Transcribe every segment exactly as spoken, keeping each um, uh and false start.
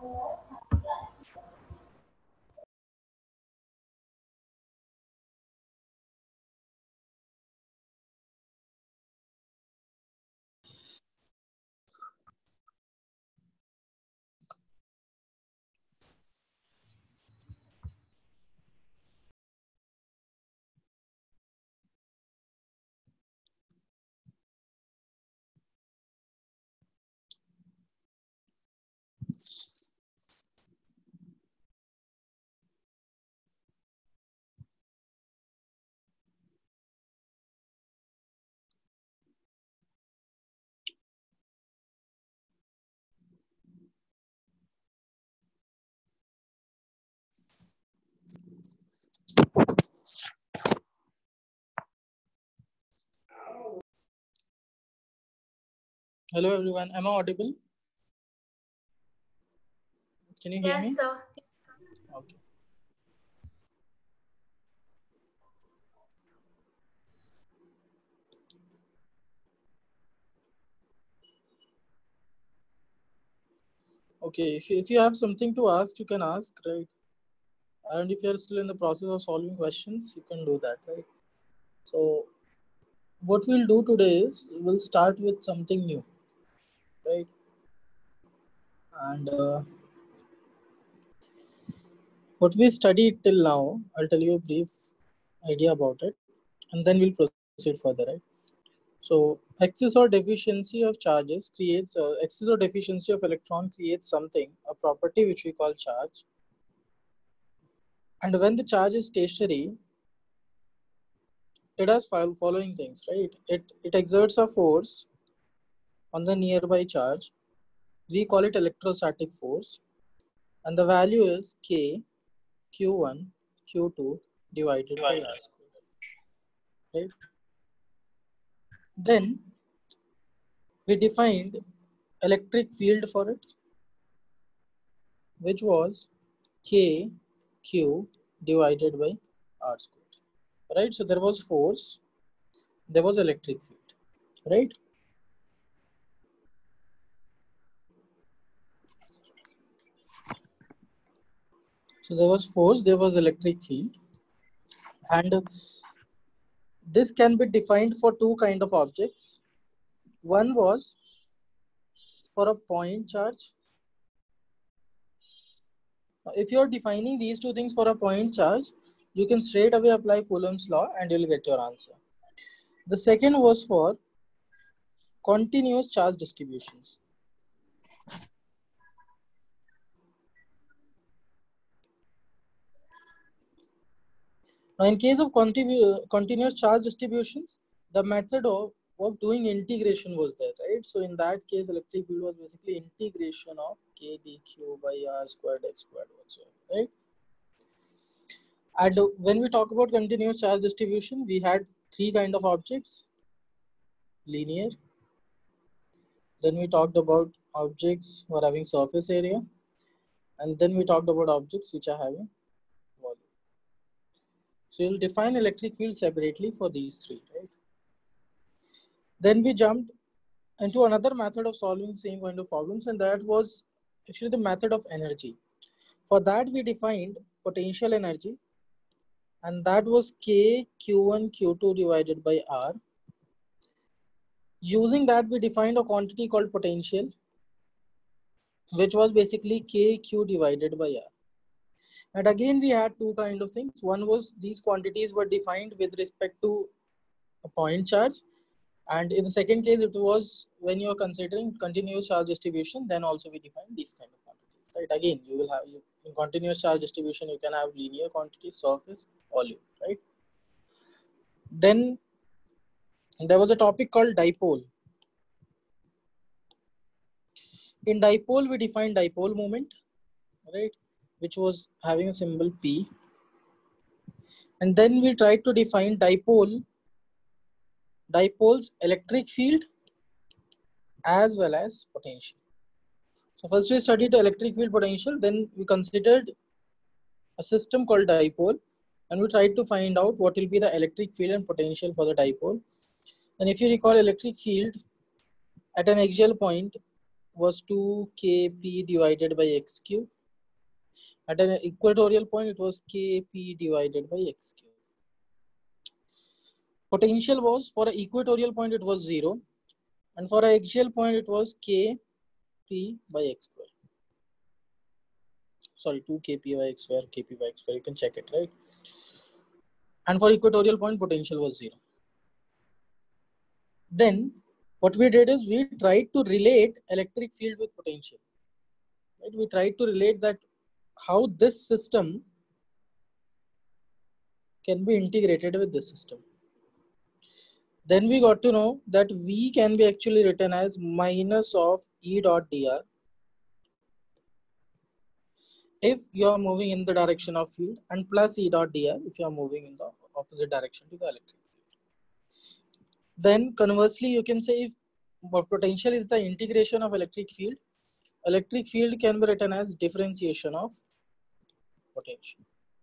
Hello everyone, am I audible? Can you hear Yes, me? sir. Okay. Okay, if you, if you have something to ask, you can ask, right? And if you're still in the process of solving questions, you can do that, right? So, what we'll do today is we'll start with something new, right? And uh, what we studied till now, I'll tell you a brief idea about it, and then we'll proceed further, right? So, excess or deficiency of charges creates, uh, excess or deficiency of electron creates something, a property which we call charge. And when the charge is stationary, it has following things, right? It, it exerts a force on the nearby charge. We call it electrostatic force. And the value is K, Q one, Q two divided by R square, right? Then we defined electric field for it, which was K, Q divided by R square, right? So there was force, there was electric field, right? So there was force, there was electric field, and this can be defined for two kind of objects. One was for a point charge. If you're defining these two things for a point charge, you can straight away apply Coulomb's law and you'll get your answer. The second was for continuous charge distributions. Now, in case of continu continuous charge distributions, the method of, of doing integration was there, right? So in that case, electric field was basically integration of K dq by R squared x squared whatsoever, right? And when we talk about continuous charge distribution, we had three kind of objects: linear. Then we talked about objects who are having surface area, and then we talked about objects which are having volume. So you'll define electric field separately for these three, right? Then we jumped into another method of solving same kind of problems, and that was actually the method of energy. For that, we defined potential energy, and that was K Q one Q two divided by R. Using that, we defined a quantity called potential, which was basically K Q divided by R. And again, we had two kind of things. One was these quantities were defined with respect to a point charge. And in the second case, it was when you're considering continuous charge distribution, then also we define these kind of quantities, right? Again, you will have, you, in continuous charge distribution, you can have linear quantities, surface, volume, right? Then there was a topic called dipole. In dipole, we defined dipole moment, right? Which was having a symbol P. And then we tried to define dipole, dipole's electric field as well as potential. So first we studied the electric field potential, then we considered a system called dipole, and we tried to find out what will be the electric field and potential for the dipole. And if you recall, electric field at an axial point was two K P divided by X cube. At an equatorial point, it was K P divided by X cube. Potential was, for an equatorial point, it was zero. And for an axial point, it was K P by X square. Sorry, two K P by X square, K P by X square. You can check it, right? And for equatorial point, potential was zero. Then what we did is we tried to relate electric field with potential. Right? We tried to relate that how this system can be integrated with this system. Then we got to know that V can be actually written as minus of E dot dr if you are moving in the direction of field, and plus E dot dr if you are moving in the opposite direction to the electric field. Then conversely, you can say if potential is the integration of electric field, electric field can be written as differentiation of potential.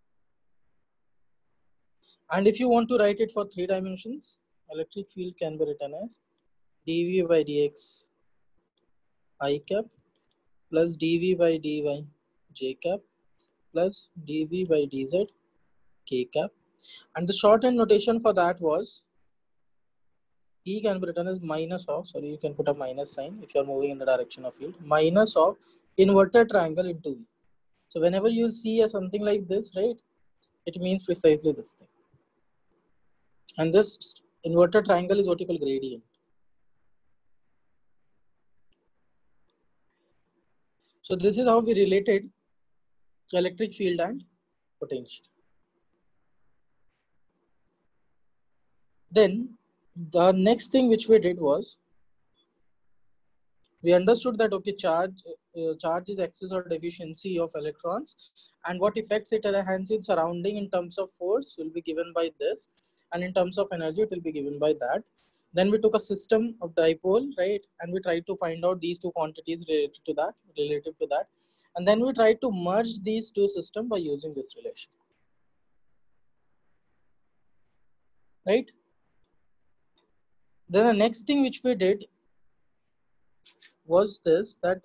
And if you want to write it for three dimensions, electric field can be written as dV by dx I cap plus dV by dy j cap plus dV by dz k cap. And the shorthand notation for that was E can be written as minus of, sorry, you can put a minus sign if you are moving in the direction of field, minus of inverted triangle into V. So whenever you see a something like this, right, it means precisely this thing. And this inverted triangle is what you call gradient. So this is how we related electric field and potential. Then the next thing which we did was we understood that okay, charge uh, charge is excess or deficiency of electrons, and what effects it enhances in surrounding in terms of force will be given by this, and in terms of energy it will be given by that. Then we took a system of dipole, right, and we tried to find out these two quantities related to that, relative to that, and then we tried to merge these two systems by using this relation, right? Then the next thing which we did was this, that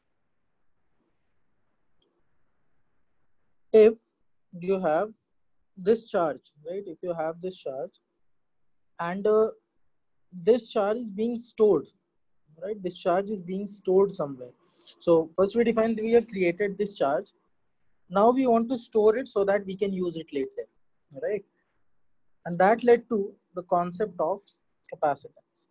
if you have this charge, right, if you have this charge and uh, this charge is being stored, right, this charge is being stored somewhere. So first we defined, we have created this charge. Now we want to store it so that we can use it later, right? And that led to the concept of capacitance.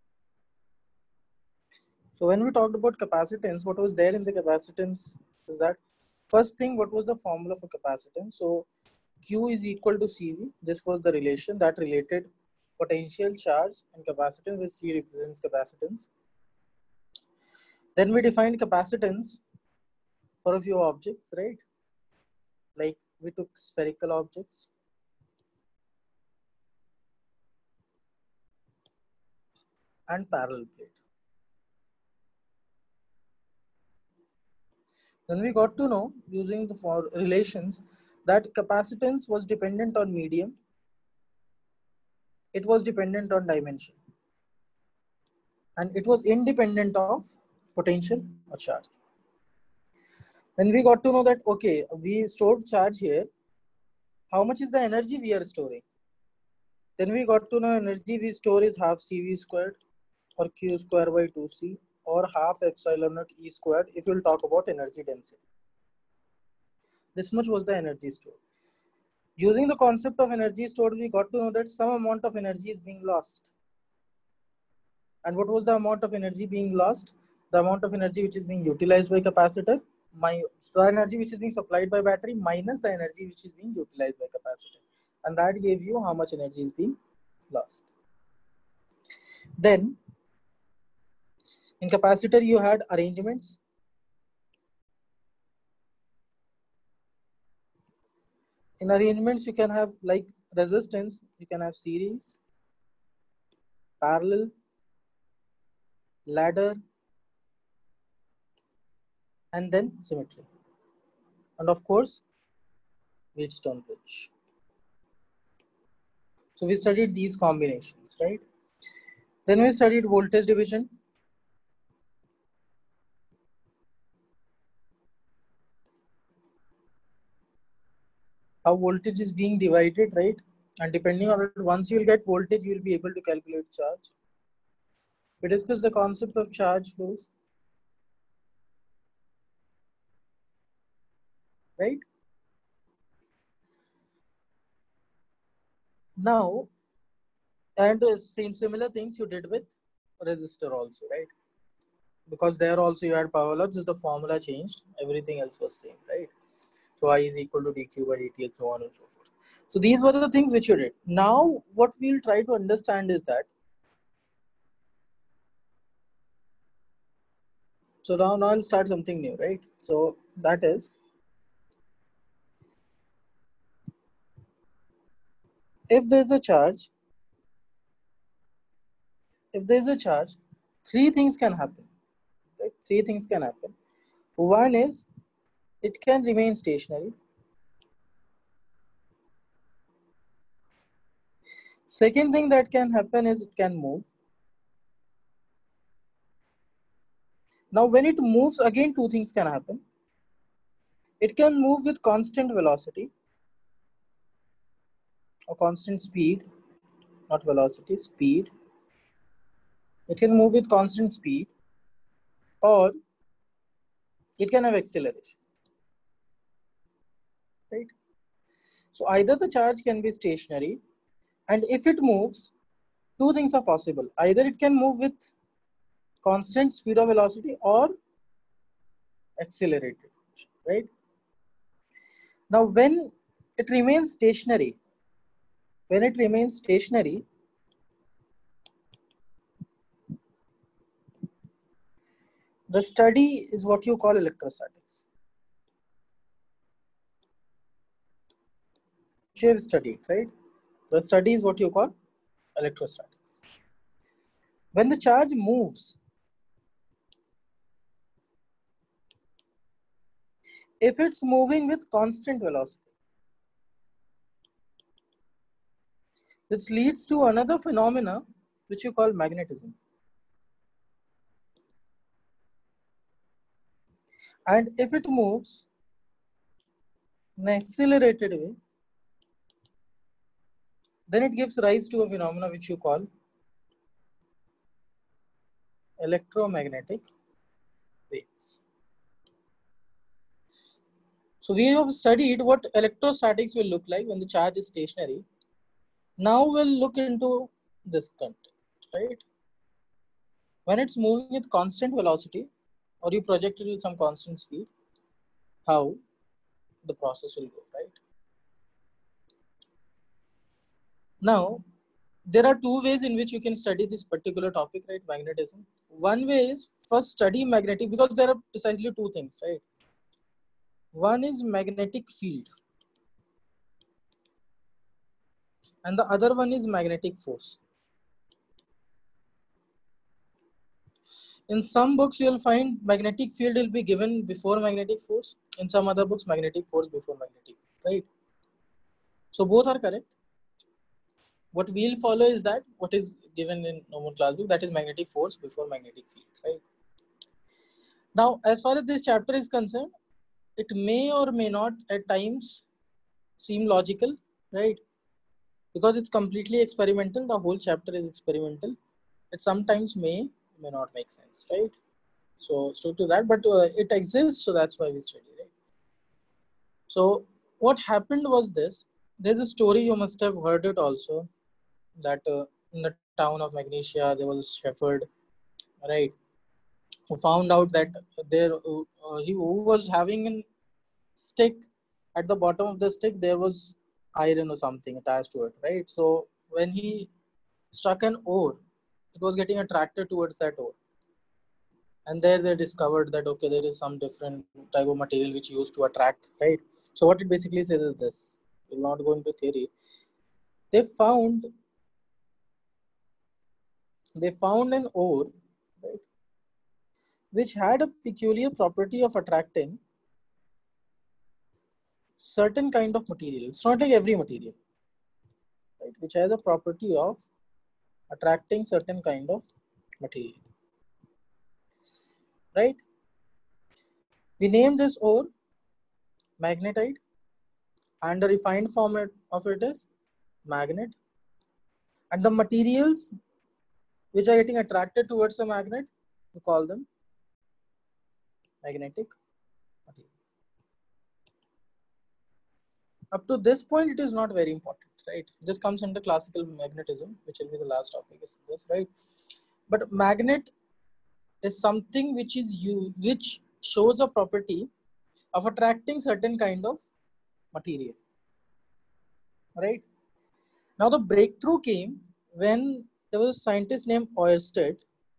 So when we talked about capacitance, what was there in the capacitance is that first thing, what was the formula for capacitance? So Q is equal to C V. This was the relation that related potential, charge, and capacitance, where C represents capacitance. Then we defined capacitance for a few objects, right? Like we took spherical objects, and parallel plate. Then we got to know using the for relations that capacitance was dependent on medium, it was dependent on dimension, and it was independent of potential or charge. Then we got to know that okay, we stored charge here, how much is the energy we are storing? Then we got to know energy we store is half C V squared or Q square by two C or half epsilon naught E squared if we'll talk about energy density. This much was the energy stored. Using the concept of energy stored, we got to know that some amount of energy is being lost. And what was the amount of energy being lost? The amount of energy which is being utilized by capacitor, my the energy which is being supplied by battery minus the energy which is being utilized by capacitor. And that gave you how much energy is being lost. Then in capacitor, you had arrangements. In arrangements, you can have like resistance, you can have series, parallel, ladder, and then symmetry. And of course, Wheatstone bridge. So we studied these combinations, right? Then we studied voltage division. how voltage is being divided, right? And depending on it, once you'll get voltage, you'll be able to calculate charge. We discussed the concept of charge flows, right? Now, and uh, same similar things you did with resistor also, right? Because there also you had power law, just the formula changed, everything else was same, right? So I is equal to dq by dt and so on and so forth. So these were the things which you did. Now what we'll try to understand is that, so now, now I'll start something new, right? So that is, if there's a charge, if there's a charge, three things can happen, right? Three things can happen. One is it can remain stationary. Second thing that can happen is it can move. Now when it moves, again two things can happen. It can move with constant velocity or constant speed, not velocity, speed. It can move with constant speed, or it can have acceleration, right? So either the charge can be stationary, and if it moves, two things are possible. Either it can move with constant speed or velocity or accelerated, right? Now when it remains stationary, when it remains stationary, the study is what you call electrostatics. You have studied, right? The study is what you call electrostatics. When the charge moves, if it's moving with constant velocity, this leads to another phenomena which you call magnetism. And if it moves in an accelerated way, then it gives rise to a phenomena which you call electromagnetic waves. So we have studied what electrostatics will look like when the charge is stationary. Now we'll look into this content, right? When it's moving with constant velocity, or you project it with some constant speed, how the process will go, right? Now, there are two ways in which you can study this particular topic, right? Magnetism. One way is first study magnetic, because there are precisely two things, right? One is magnetic field, and the other one is magnetic force. In some books, you'll find magnetic field will be given before magnetic force. In some other books, magnetic force before magnetic field, right? So both are correct. What we'll follow is that what is given in normal class book, that is magnetic force before magnetic field, right? Now, as far as this chapter is concerned, it may or may not at times seem logical, right? Because it's completely experimental. The whole chapter is experimental. It sometimes may may not make sense, right? So stick to that, but uh, it exists, so that's why we study, right? So what happened was this. There's a story, you must have heard it also, that uh, in the town of Magnesia there was a shepherd, right, who found out that there uh, he who was having a stick. At the bottom of the stick there was iron or something attached to it, right? So when he struck an ore, it was getting attracted towards that ore, and there they discovered that okay, there is some different type of material which used to attract, right? So what it basically says is this. We'll not go into theory. They found they found an ore, right, which had a peculiar property of attracting certain kind of material. It's not like every material, right, which has a property of attracting certain kind of material, right? We name this ore magnetite, and the refined format of it is magnet. And the materials which are getting attracted towards the magnet, we call them magnetic material. Up to this point, it is not very important, right? This comes under classical magnetism, which will be the last topic, is this, right? But magnet is something which is you, which shows a property of attracting certain kind of material, right? Now the breakthrough came when there was a scientist named Oersted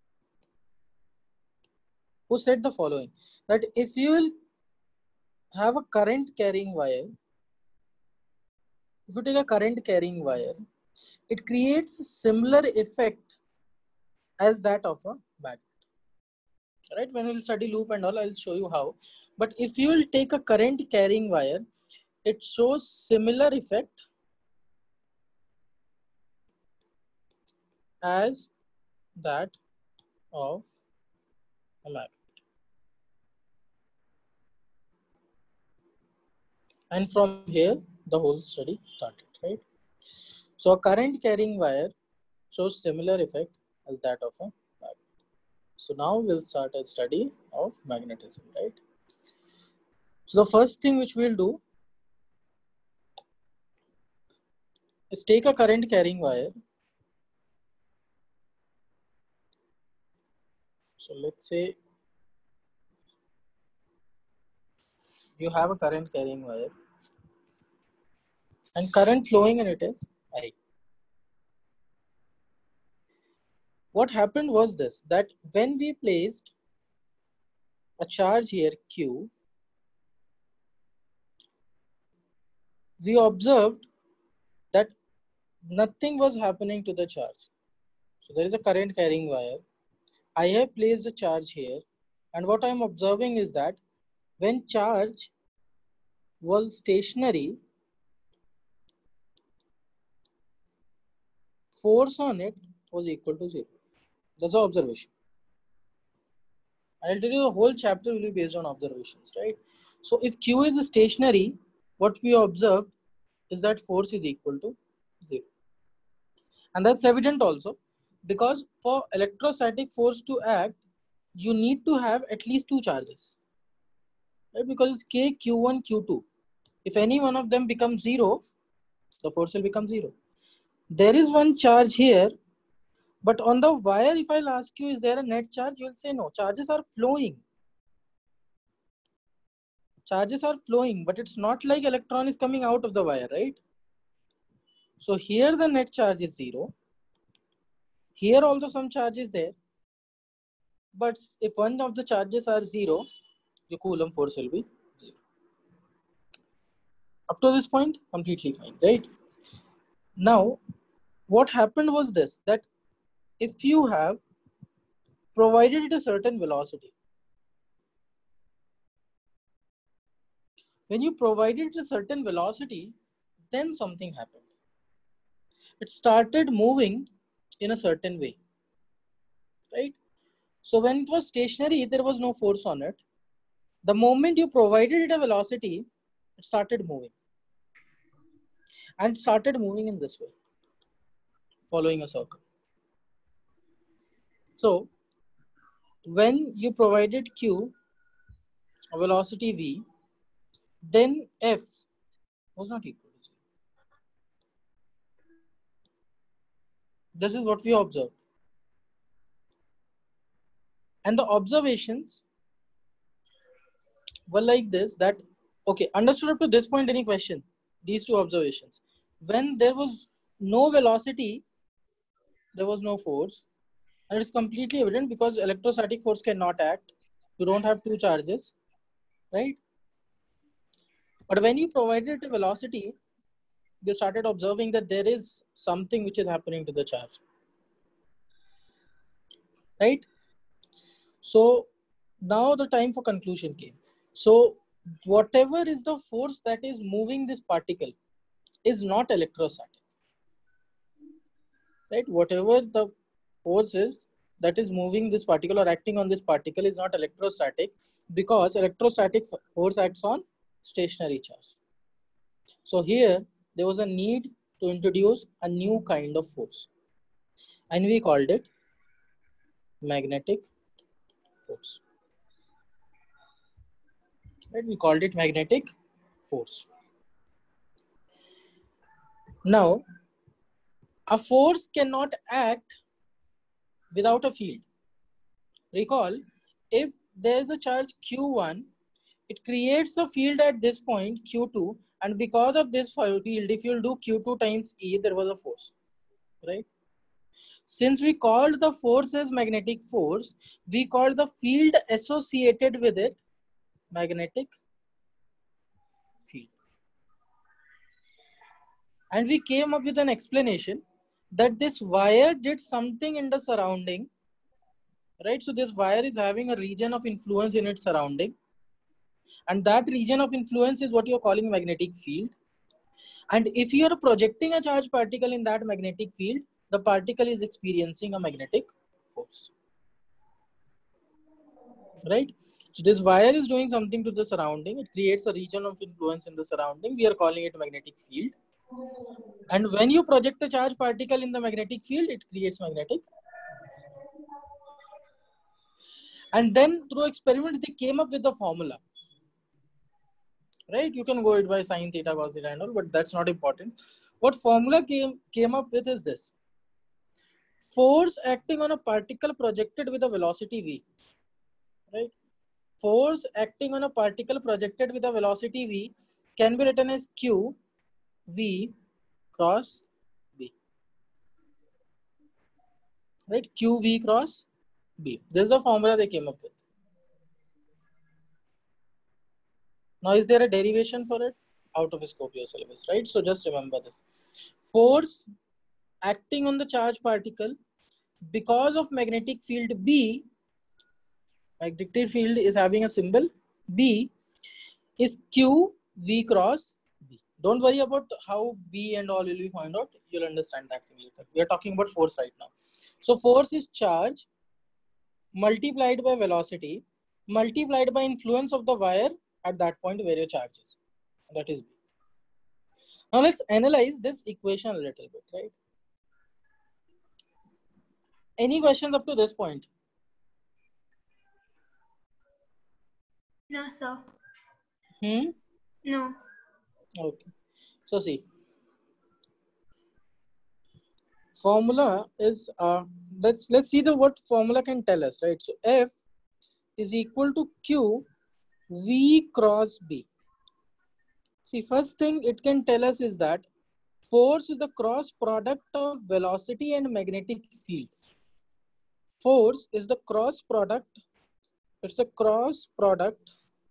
who said the following, that if you will have a current carrying wire, if you take a current carrying wire, it creates a similar effect as that of a magnet. Right? When we'll study loop and all, I'll show you how. But if you will take a current carrying wire, it shows similar effect as that of a magnet. And from here, the whole study started, right? So a current carrying wire shows similar effect as that of a magnet. So now we'll start a study of magnetism, right? So the first thing which we'll do is take a current carrying wire. So let's say you have a current carrying wire and current flowing in it is I. What happened was this, that when we placed a charge here Q, we observed that nothing was happening to the charge. So there is a current carrying wire. I have placed a charge here, and what I am observing is that when charge was stationary, force on it was equal to zero. That's the observation. I'll tell you the whole chapter will be based on observations, right? So if Q is stationary, what we observe is that force is equal to zero. And that's evident also because for electrostatic force to act, you need to have at least two charges, right? Because it's K, Q one, Q two. If any one of them becomes zero, the force will become zero. There is one charge here, but on the wire, if I'll ask you, is there a net charge? You'll say no, charges are flowing. Charges are flowing, but it's not like electron is coming out of the wire, right? So here the net charge is zero. Here also some charge is there. But if one of the charges are zero, your Coulomb force will be zero. Up to this point, completely fine, right? Now, what happened was this, that if you have provided it a certain velocity, when you provided it a certain velocity, then something happened. It started moving in a certain way, right? So when it was stationary, there was no force on it. The moment you provided it a velocity, it started moving. And it started moving in this way, following a circle. So when you provided Q a velocity V, then F was not equal to zero. This is what we observed. And the observations were like this, that, okay, understood up to this point, any question? These two observations. When there was no velocity, there was no force. And it's completely evident because electrostatic force cannot act. You don't have two charges, right? But when you provided a velocity, you started observing that there is something which is happening to the charge, right? So now the time for conclusion came. So whatever is the force that is moving this particle is not electrostatic, right? Whatever the force is that is moving this particle or acting on this particle is not electrostatic, because electrostatic force acts on stationary charge. So here there was a need to introduce a new kind of force, and we called it magnetic force. Right? We called it magnetic force. Now, a force cannot act without a field. Recall, if there is a charge Q one, it creates a field at this point Q two, and because of this field, if you'll do Q two times E, there was a force, right? Since we called the force as magnetic force, we called the field associated with it magnetic field. And we came up with an explanation that this wire did something in the surrounding, right? So this wire is having a region of influence in its surrounding, and that region of influence is what you're calling magnetic field. And if you are projecting a charged particle in that magnetic field, the particle is experiencing a magnetic force, right? So this wire is doing something to the surrounding. It creates a region of influence in the surrounding. We are calling it magnetic field. And when you project a charged particle in the magnetic field, it creates magnetic. And then through experiments, they came up with the formula, right? You can go it by sine theta, cos theta and all, but that's not important. What formula came, came up with is this. Force acting on a particle projected with a velocity v, right? Force acting on a particle projected with a velocity v can be written as q v cross b, right? Q v cross b. This is the formula they came up with. Now, is there a derivation for it? Out of scope your syllabus, right? So just remember this. Force acting on the charged particle because of magnetic field B, magnetic field is having a symbol B, is Q V cross B. Don't worry about how B and all will be found out. You'll understand that thing later. We are talking about force right now. So force is charge multiplied by velocity multiplied by influence of the wire at that point where your charge is. That is B. Now let's analyze this equation a little bit, right? Any questions up to this point? No, sir. Hmm? No. Okay. So see, formula is uh let's let's see the what formula can tell us, right? So F is equal to Q V cross B. See, first thing it can tell us is that force is the cross product of velocity and magnetic field. Force is the cross product, it's the cross product,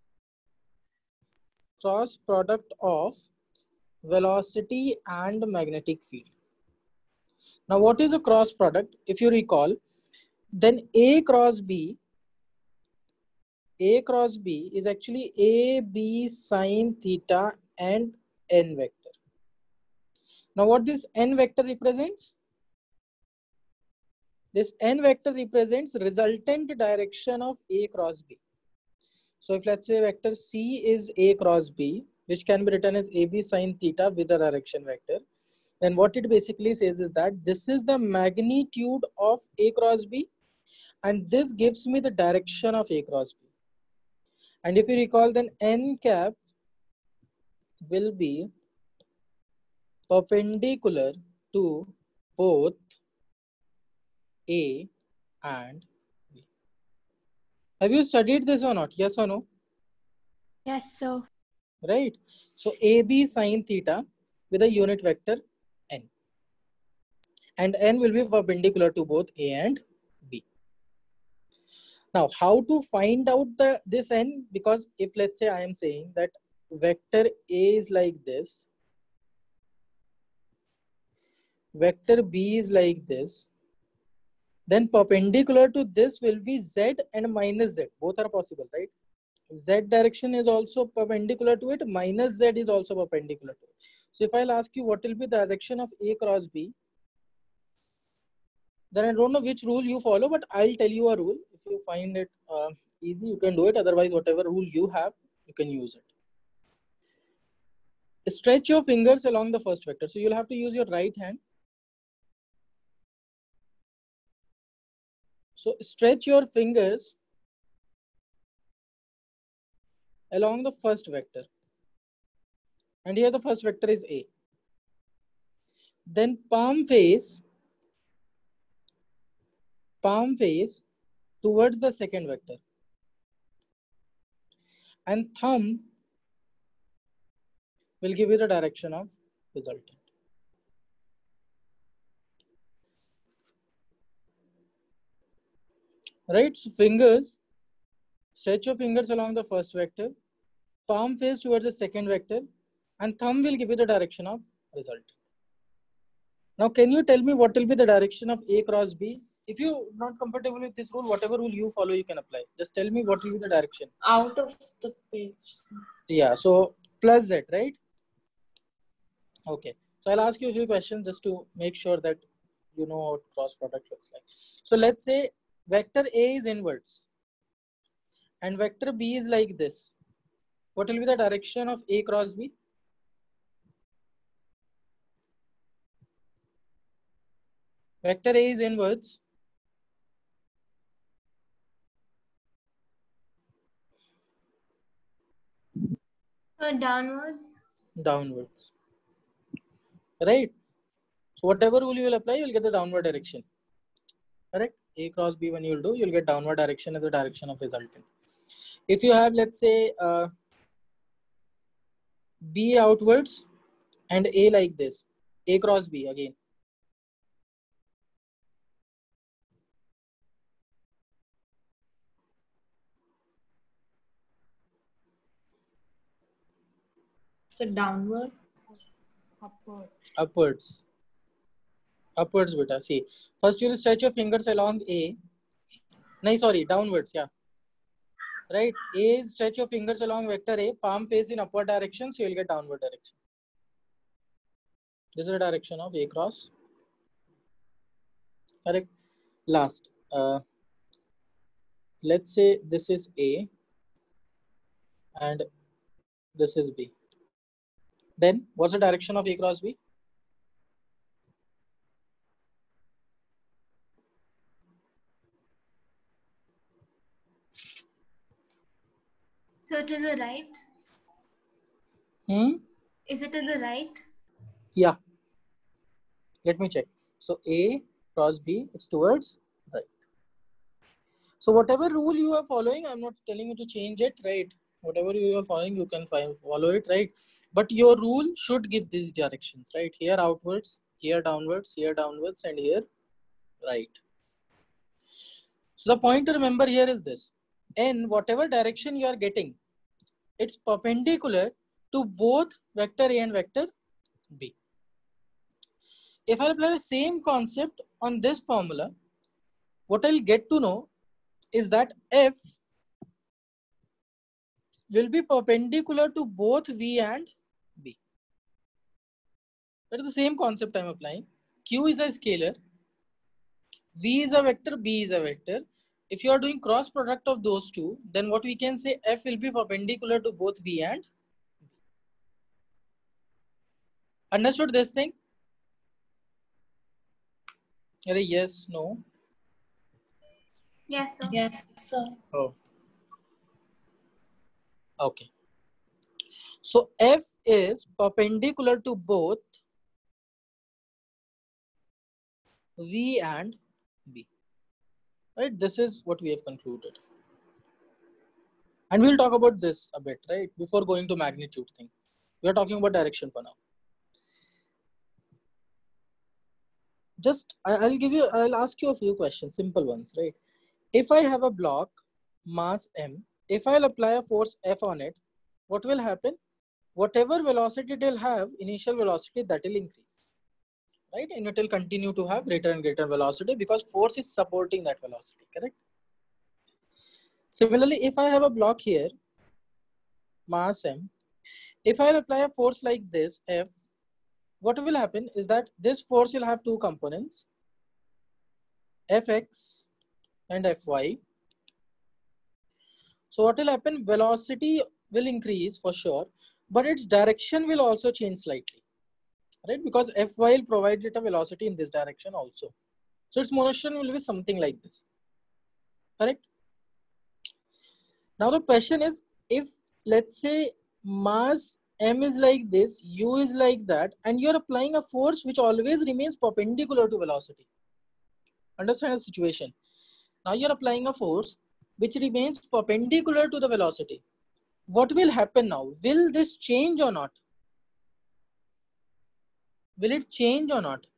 cross product of velocity and magnetic field. Now, what is a cross product? If you recall, then A cross B, A cross B is actually A, B sine theta and N vector. Now, what this N vector represents? This N vector represents resultant direction of A cross B. So if let's say vector C is A cross B, which can be written as A B sine theta with a direction vector, then what it basically says is that this is the magnitude of A cross B, and this gives me the direction of A cross B. And if you recall, then N cap will be perpendicular to both A and B. Have you studied this or not? Yes or no? Yes, sir. Right. So A B sine theta with a unit vector N. And N will be perpendicular to both A and B. Now, how to find out the this N? Because if let's say I am saying that vector A is like this, vector B is like this, then perpendicular to this will be Z and minus Z. Both are possible, right? Z direction is also perpendicular to it, minus Z is also perpendicular to it. So if I'll ask you what will be the direction of A cross B, then I don't know which rule you follow, but I'll tell you a rule. If you find it uh, easy, you can do it. Otherwise, whatever rule you have, you can use it. Stretch your fingers along the first vector. So you'll have to use your right hand. So stretch your fingers along the first vector. And here the first vector is A. Then palm face, palm face towards the second vector. And thumb will give you the direction of resultant. Right, so fingers, stretch your fingers along the first vector, palm face towards the second vector, and thumb will give you the direction of result. Now, can you tell me what will be the direction of A cross B? If you're not comfortable with this rule, whatever rule you follow, you can apply. Just tell me what will be the direction. Out of the page. Yeah, so plus Z, right? Okay, so I'll ask you a few questions just to make sure that you know what cross product looks like. So let's say vector A is inwards and vector B is like this. What will be the direction of A cross B? Vector A is inwards. Uh, downwards. Downwards. Right? So whatever rule you will apply, you will get the downward direction. Correct? A cross B when you will do, you will get downward direction as the direction of resultant. If you have, let's say, uh, B outwards and A like this, A cross B again. So downward. Upward. Upwards. Upwards, beta. See, first you will stretch your fingers along A. No, sorry, downwards, yeah. Right? A is stretch your fingers along vector A, palm face in upward direction, so you will get downward direction. This is the direction of A cross. Correct? Last. Uh, let's say this is A and this is B. Then what's the direction of A cross B? So to the right? Hmm? Is it to the right? Yeah. Let me check. So A cross B, it's towards right. So whatever rule you are following, I'm not telling you to change it, right? Whatever you are following, you can follow it, right? But your rule should give these directions, right? Here outwards, here downwards, here downwards, and here right. So the point to remember here is this. In whatever direction you are getting, it's perpendicular to both vector A and vector B. If I apply the same concept on this formula, what I'll get to know is that F will be perpendicular to both V and B. That is the same concept I'm applying. Q is a scalar, V is a vector, B is a vector. If you are doing cross product of those two, then what we can say, F will be perpendicular to both V and B. Understood this thing? Yes, no? Yes, sir. Yes, sir. Oh. Okay. So F is perpendicular to both V and B. Right? This is what we have concluded. And we'll talk about this a bit, right? Before going to magnitude thing. We are talking about direction for now. Just, I'll give you, I'll ask you a few questions, simple ones, right? If I have a block, mass M, if I'll apply a force F on it, what will happen? Whatever velocity it will have, initial velocity, that will increase, right? And it will continue to have greater and greater velocity because force is supporting that velocity, correct? Similarly, if I have a block here, mass M, if I apply a force like this, F, what will happen is that this force will have two components, Fx and Fy. So what will happen? Velocity will increase for sure, but its direction will also change slightly, right? Because F will provide it a velocity in this direction also. So its motion will be something like this, correct? Now the question is, if let's say mass m is like this, u is like that, and you're applying a force which always remains perpendicular to velocity. Understand the situation. Now you're applying a force which remains perpendicular to the velocity. What will happen now? Will this change or not? Will it change or not?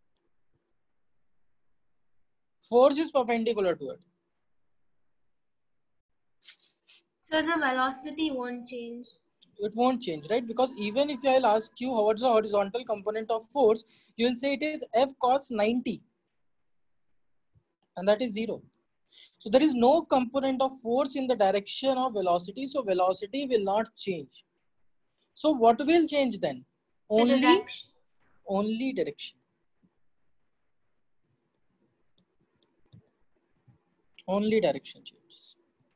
Force is perpendicular to it. So the velocity won't change. It won't change, right? Because even if I'll ask you what's the horizontal component of force, you'll say it is F cos ninety. And that is zero. So there is no component of force in the direction of velocity. So velocity will not change. So what will change then? Only The direction. Only direction. Only direction changes.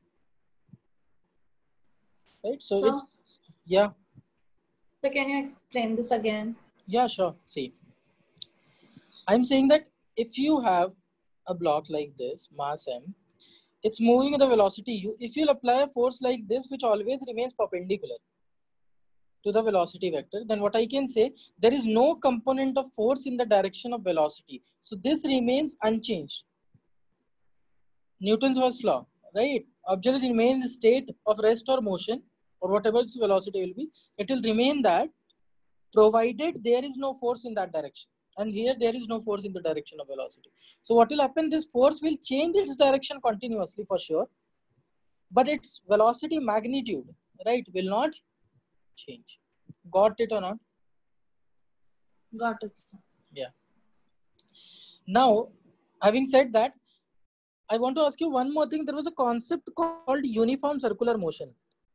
Right? So, So, it's, yeah. So can you explain this again? Yeah, sure. See, I'm saying that if you have a block like this, mass m, it's moving at the velocity u. If you'll apply a force like this, which always remains perpendicular to the velocity vector, then what I can say, there is no component of force in the direction of velocity. So this remains unchanged. Newton's first law, right? Object remains in the state of rest or motion, or whatever its velocity will be. It will remain that, provided there is no force in that direction. And here there is no force in the direction of velocity. So what will happen? This force will change its direction continuously for sure, but its velocity magnitude, right, will not change. Got it or not? Got it, sir. Yeah. Now, having said that, I want to ask you one more thing. There was a concept called uniform circular motion.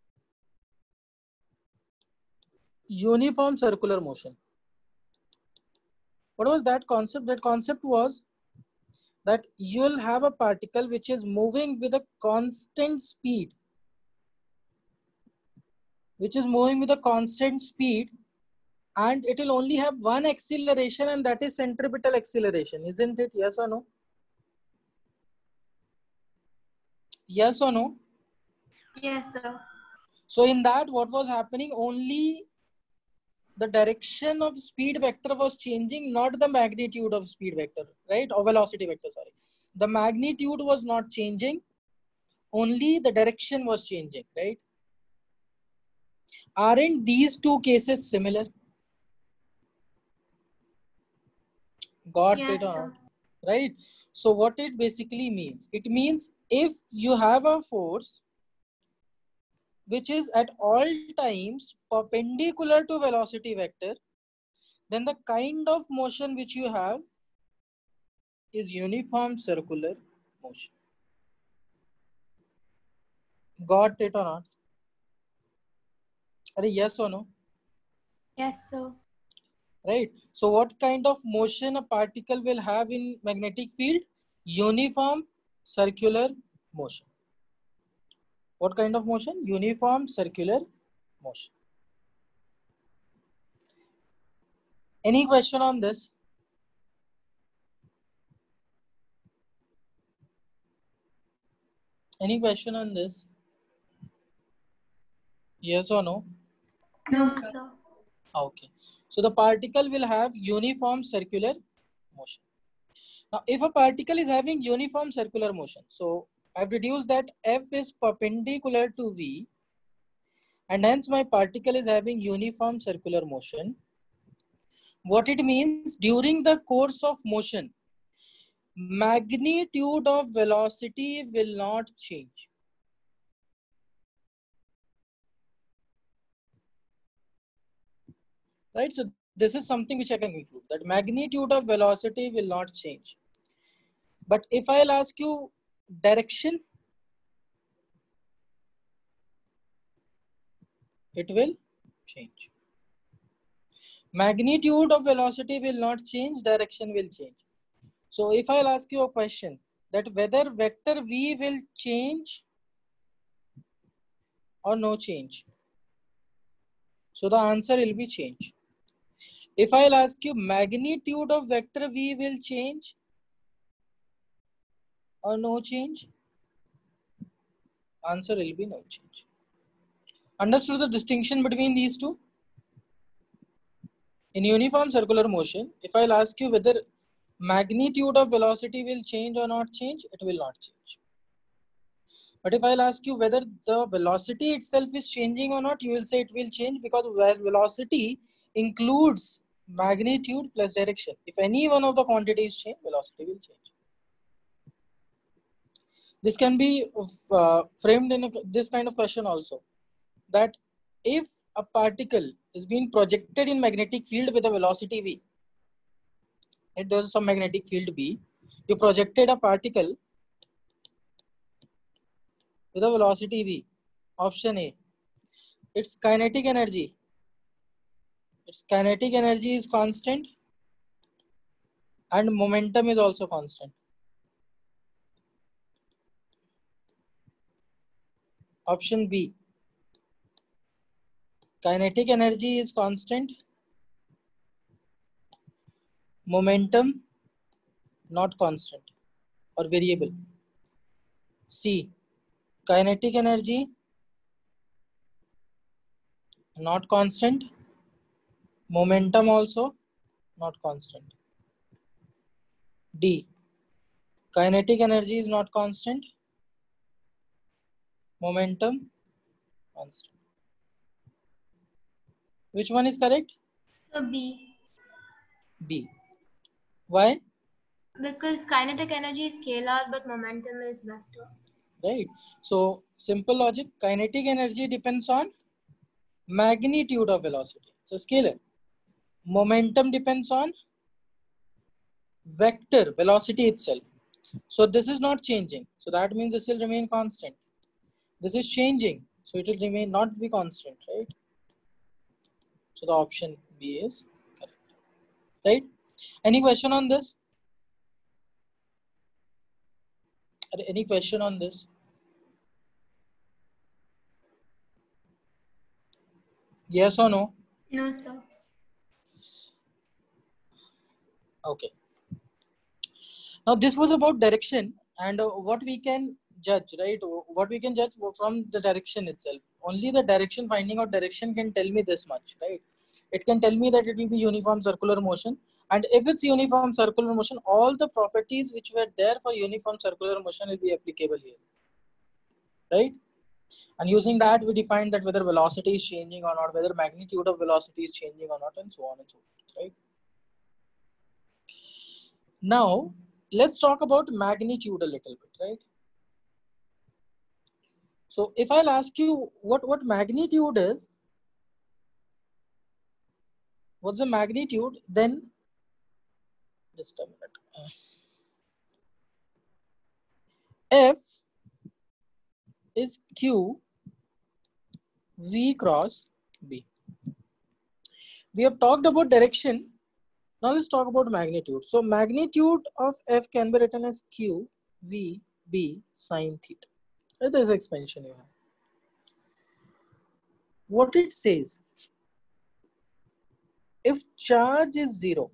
Uniform circular motion. What was that concept? That concept was that you'll have a particle which is moving with a constant speed, which is moving with a constant speed, and it will only have one acceleration, and that is centripetal acceleration, isn't it? Yes or no? Yes or no? Yes, sir. So in that, what was happening? Only the direction of speed vector was changing, not the magnitude of speed vector, right? Or velocity vector, sorry. The magnitude was not changing, only the direction was changing, right? Aren't these two cases similar? Got Yes, it or sir. not? Right? So what it basically means? It means if you have a force which is at all times perpendicular to velocity vector, then the kind of motion which you have is uniform circular motion. Got it or not? Are yes or no? Yes, sir. Right. So what kind of motion a particle will have in magnetic field? Uniform circular motion. What kind of motion? Uniform circular motion. Any question on this? Any question on this? Yes or no? No, sir. sir. Okay. So the particle will have uniform circular motion. Now, if a particle is having uniform circular motion, so I've deduced that F is perpendicular to V, and hence my particle is having uniform circular motion. What it means, during the course of motion, magnitude of velocity will not change. Right? So this is something which I can conclude, that magnitude of velocity will not change. But if I'll ask you direction, it will change. Magnitude of velocity will not change, direction will change. So if I'll ask you a question, that whether vector V will change or no change, So the answer will be change. If I'll ask you magnitude of vector v will change or no change? Answer will be no change. Understood the distinction between these two? In uniform circular motion, if I'll ask you whether magnitude of velocity will change or not change, it will not change. But if I'll ask you whether the velocity itself is changing or not, you will say it will change, because velocity includes magnitude plus direction. If any one of the quantities change, velocity will change. This can be uh, framed in a, this kind of question also, that if a particle is being projected in magnetic field with a velocity v, and there's some magnetic field B, you projected a particle with a velocity v. Option A, its kinetic energy, its kinetic energy is constant and momentum is also constant. Option B, kinetic energy is constant, momentum not constant or variable. C, kinetic energy not constant, momentum also not constant. D, kinetic energy is not constant, momentum constant. Which one is correct? So B. B. Why? Because kinetic energy is scalar, but momentum is vector. Right. So simple logic, kinetic energy depends on magnitude of velocity. It's a scalar. Momentum depends on vector, velocity itself. So this is not changing. So that means this will remain constant. This is changing. So it will remain not be constant, right? So the option B is correct. Right? Any question on this? Any question on this? Yes or no? No, sir. Okay. Now this was about direction and uh, what we can judge, right? What we can judge from the direction itself. Only the direction, finding out direction can tell me this much, right? It can tell me that it will be uniform circular motion. And if it's uniform circular motion, all the properties which were there for uniform circular motion will be applicable here, right? And using that, we define that whether velocity is changing or not, whether magnitude of velocity is changing or not, and so on and so forth, right? Now, let's talk about magnitude a little bit, right? So if I'll ask you what, what magnitude is, what's the magnitude, then just a minute. F is Q V cross B. We have talked about direction. Now let's talk about magnitude. So magnitude of F can be written as Q V B sine theta. That is the expansion you have. What it says, if charge is zero,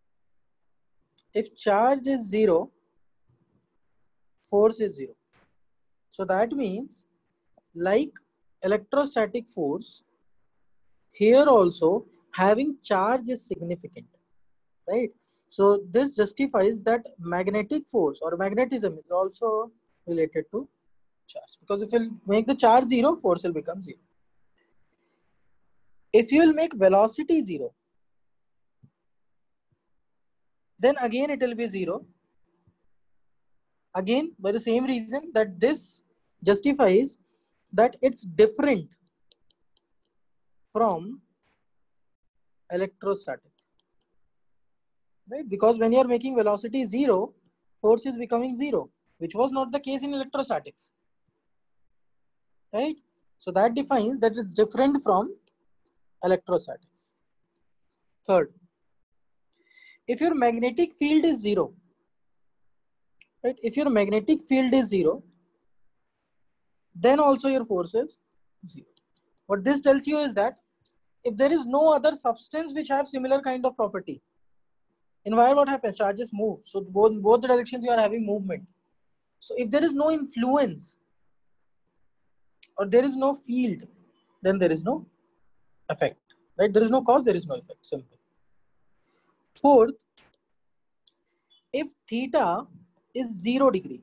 if charge is zero, force is zero. So that means, like electrostatic force, here also having charge is significant, right? So this justifies that magnetic force or magnetism is also related to charge, because if you make the charge zero, force will become zero. If you will make velocity zero, then again it will be zero. Again, by the same reason that this justifies that it's different from electrostatic, right? Because when you are making velocity zero, force is becoming zero, which was not the case in electrostatics, right? So that defines that it's different from electrostatics. Third, if your magnetic field is zero, right? If your magnetic field is zero, then also your force is zero. What this tells you is that if there is no other substance which have similar kind of property, in wire what happens? Charges move. So both, both the directions you are having movement. So if there is no influence or there is no field, then there is no effect, right? There is no cause, there is no effect, simple. Fourth, if theta is zero degree,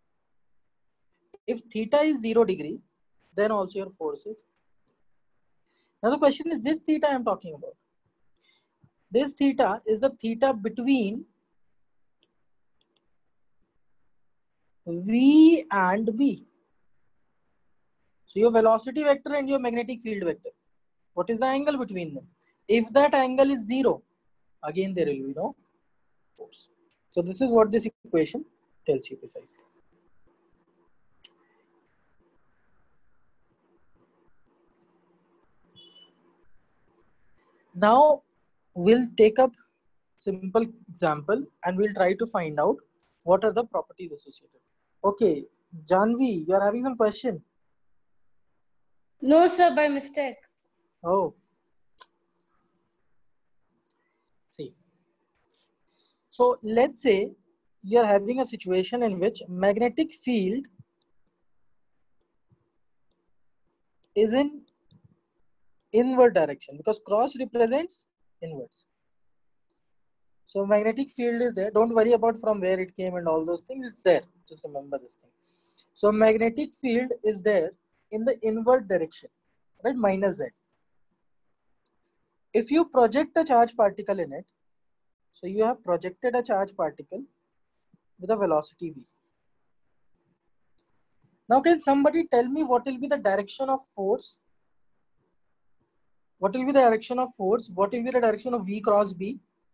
if theta is zero degree, then also your force is. Now the question is, this theta I am talking about. This theta is the theta between V and B. So your velocity vector and your magnetic field vector. What is the angle between them? If that angle is zero, again there will be no force. So this is what this equation tells you precisely. Now we'll take up simple example and we'll try to find out what are the properties associated. Okay, Janvi, you are having some question? No, sir, by mistake. Oh. See. So let's say you are having a situation in which magnetic field is in inward direction because cross represents inwards. So magnetic field is there. Don't worry about from where it came and all those things. It's there. Just remember this thing. So magnetic field is there in the inward direction, right? Minus Z. If you project a charge particle in it, so you have projected a charge particle with a velocity V. Now can somebody tell me what will be the direction of force? What will be the direction of force? What will be the direction of V cross B?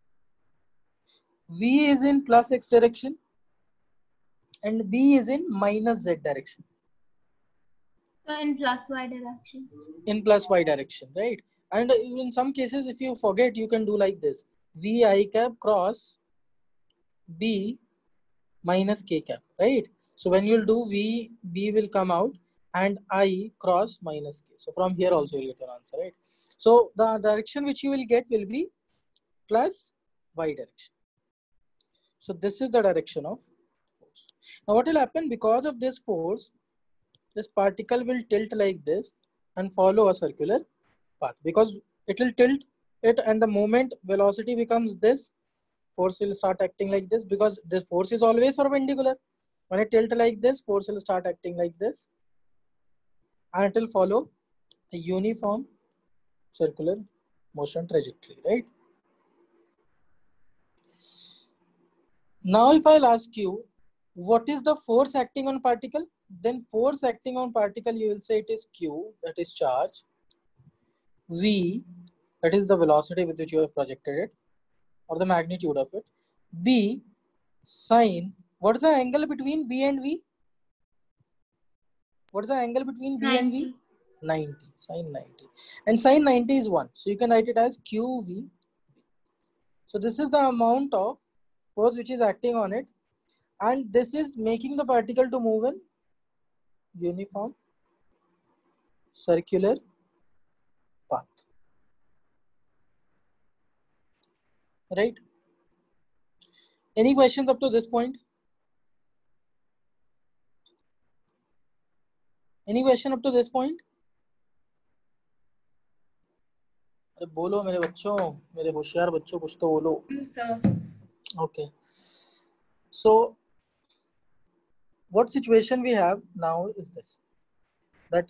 V is in plus X direction and B is in minus Z direction. So in plus Y direction. In plus Y direction, right? And in some cases, if you forget, you can do like this. V I cap cross B minus K cap, right? So when you'll do V, B will come out and I cross minus K. So from here also you'll get an answer, right? So the direction which you will get will be plus Y direction. So this is the direction of force. Now what will happen? Because of this force, this particle will tilt like this and follow a circular path because it will tilt it, and the moment velocity becomes this, force will start acting like this because this force is always perpendicular. When it tilt like this, force will start acting like this and it will follow a uniform circular motion trajectory, right? Now if I'll ask you, what is the force acting on particle? Then force acting on particle, you will say it is Q, that is charge. V, that is the velocity with which you have projected it, or the magnitude of it. B, sine. What is the angle between B and V? What is the angle between B and V? ninety. Sine ninety. And sine ninety is one. So you can write it as Q V. So this is the amount of force which is acting on it. And this is making the particle to move in uniform circular path. Right? Any questions up to this point? Any question up to this point? अरे बोलो मेरे बच्चों, मेरे होशियार बच्चों, कुछ तो बोलो. Sir. Okay. So what situation we have now is this, that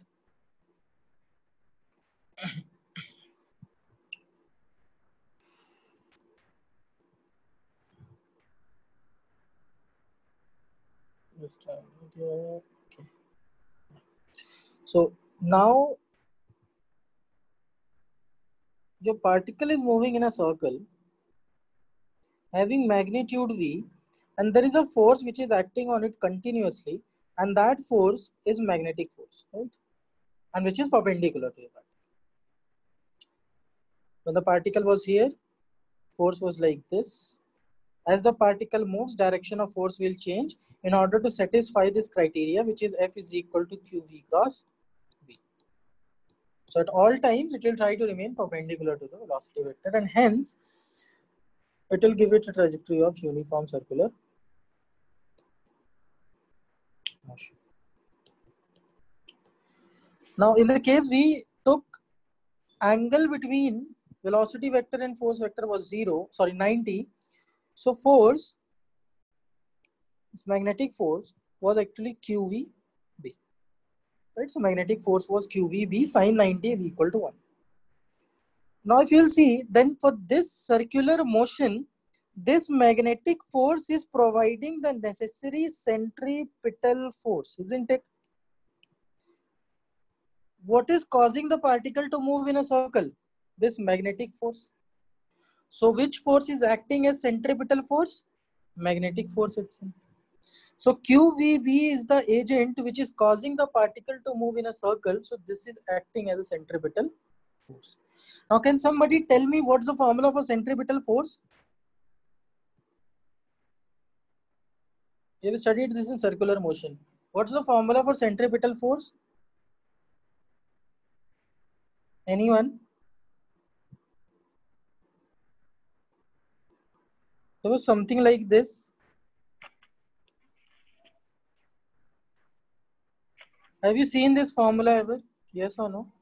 this time, okay. So now your particle is moving in a circle having magnitude V, and there is a force which is acting on it continuously, and that force is magnetic force, right? And which is perpendicular to your particle. When the particle was here, force was like this. As the particle moves, direction of force will change in order to satisfy this criteria, which is F is equal to Q V cross B. So at all times, it will try to remain perpendicular to the velocity vector, and hence it will give it a trajectory of uniform circular motion. Now, in the case we took angle between velocity vector and force vector was zero, sorry, ninety. So force, magnetic force was actually Q V B, right? So magnetic force was Q V B, sine ninety is equal to one. Now, if you'll see, then for this circular motion, this magnetic force is providing the necessary centripetal force, isn't it? What is causing the particle to move in a circle? This magnetic force. So which force is acting as centripetal force? Magnetic force itself. So Q V B is the agent which is causing the particle to move in a circle. So this is acting as a centripetal force. Now can somebody tell me what's the formula for centripetal force? You have studied this in circular motion. What's the formula for centripetal force? Anyone? There was something like this. Have you seen this formula ever? Yes or no?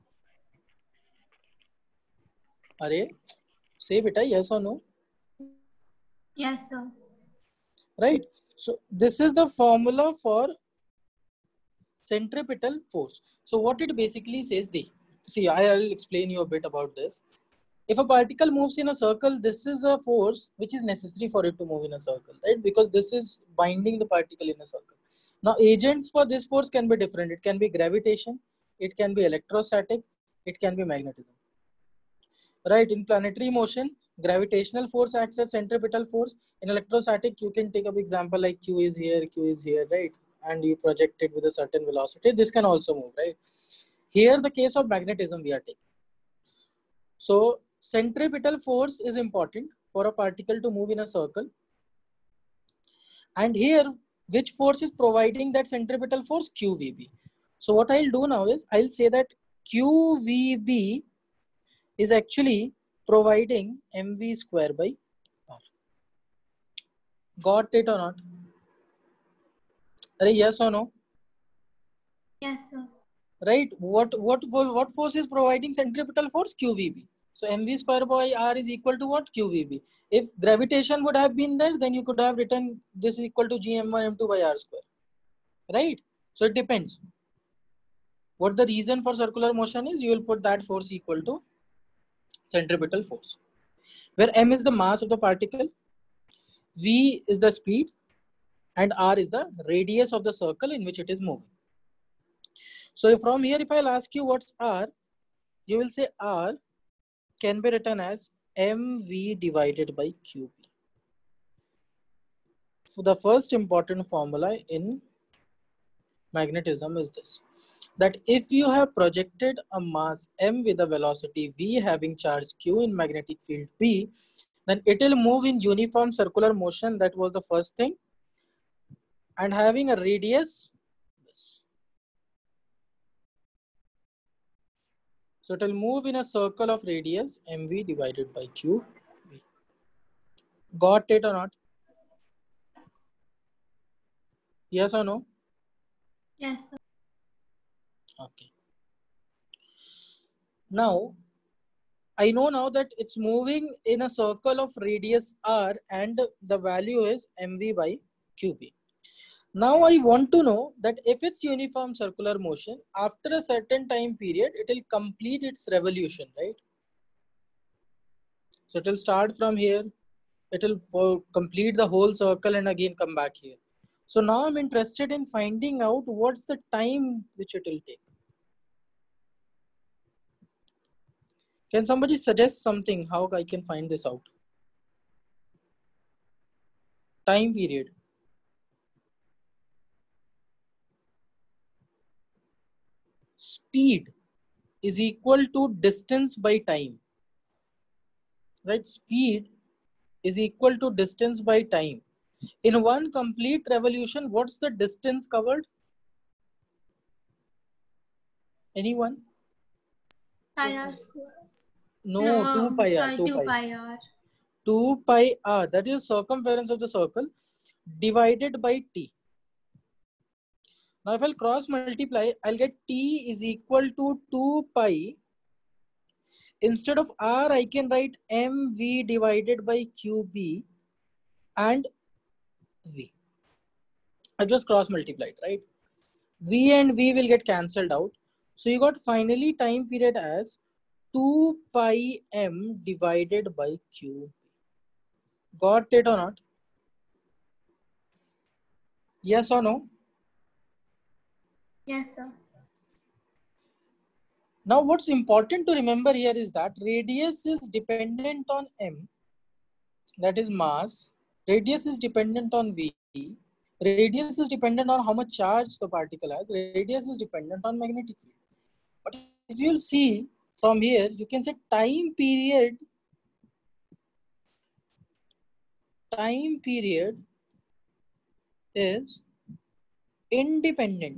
Are say beta, yes or no? Yes, sir. Right. So this is the formula for centripetal force. So what it basically says, the see, I'll explain you a bit about this. If a particle moves in a circle, this is a force which is necessary for it to move in a circle, right? Because this is binding the particle in a circle. Now, agents for this force can be different. It can be gravitation, it can be electrostatic, it can be magnetism. Right? In planetary motion, gravitational force acts as centripetal force. In electrostatic, you can take up example like Q is here, Q is here, right? And you project it with a certain velocity. This can also move, right? Here, the case of magnetism we are taking. So centripetal force is important for a particle to move in a circle. And here, which force is providing that centripetal force? Q V B. So what I'll do now is, I'll say that Q V B is actually providing mv square by r. Got it or not? Are yes or no? Yes, sir. Right. What what what force is providing centripetal force? Q V B. So mv square by r is equal to what? Q V B. If gravitation would have been there, then you could have written this is equal to g m one m two by r square. Right. So it depends. What the reason for circular motion is, you will put that force equal to centripetal force, where m is the mass of the particle, v is the speed, and r is the radius of the circle in which it is moving. So from here, if I'll ask you what's r, you will say r can be written as mv divided by qb. So the first important formula in magnetism is this, that if you have projected a mass m with a velocity v having charge q in magnetic field B, then it will move in uniform circular motion. That was the first thing. And having a radius, this. So it will move in a circle of radius mv divided by qb. Got it or not? Yes or no? Yes, sir. Okay. Now, I know now that it's moving in a circle of radius r and the value is mv by qb. Now I want to know that if it's uniform circular motion, after a certain time period, it will complete its revolution, right? So it will start from here, it will complete the whole circle and again come back here. So now I'm interested in finding out what's the time which it will take. Can somebody suggest something how I can find this out? Time period. Speed is equal to distance by time, right? Speed is equal to distance by time. In one complete revolution, what's the distance covered? Anyone? Pi r square. No, No, two pi r. sorry, two two pi. pi r. two pi r. That is circumference of the circle divided by t. Now, if I'll cross multiply, I'll get t is equal to two pi. Instead of r, I can write mv divided by qb and v. I just cross multiplied, right? V and v will get cancelled out. So you got finally time period as two pi m divided by q. Got it or not? Yes or no? Yes, sir. Now what's important to remember here is that radius is dependent on m, that is mass. Radius is dependent on v. Radius is dependent on how much charge the particle has. Radius is dependent on magnetic field. But if you'll see from here, you can say time period, time period is independent,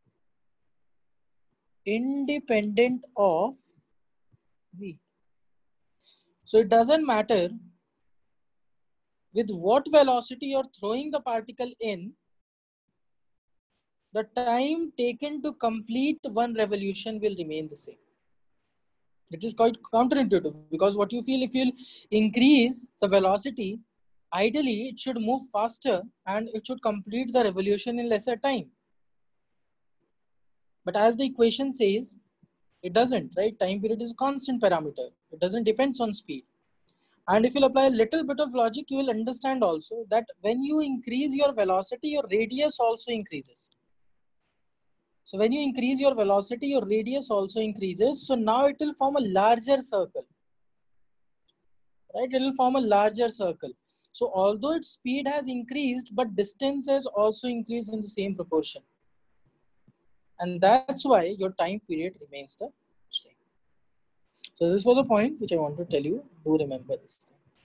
independent of v. So it doesn't matter with what velocity you're throwing the particle in, the time taken to complete one revolution will remain the same. It is quite counterintuitive because what you feel, if you increase the velocity, ideally it should move faster and it should complete the revolution in lesser time. But as the equation says, it doesn't, right? Time period is a constant parameter. It doesn't depend on speed. And if you apply a little bit of logic, you will understand also that when you increase your velocity, your radius also increases. So when you increase your velocity, your radius also increases. So now it will form a larger circle, right? It will form a larger circle. So although its speed has increased, but distance has also increased in the same proportion. And that's why your time period remains the same. So this was the point which I want to tell you. Do remember this.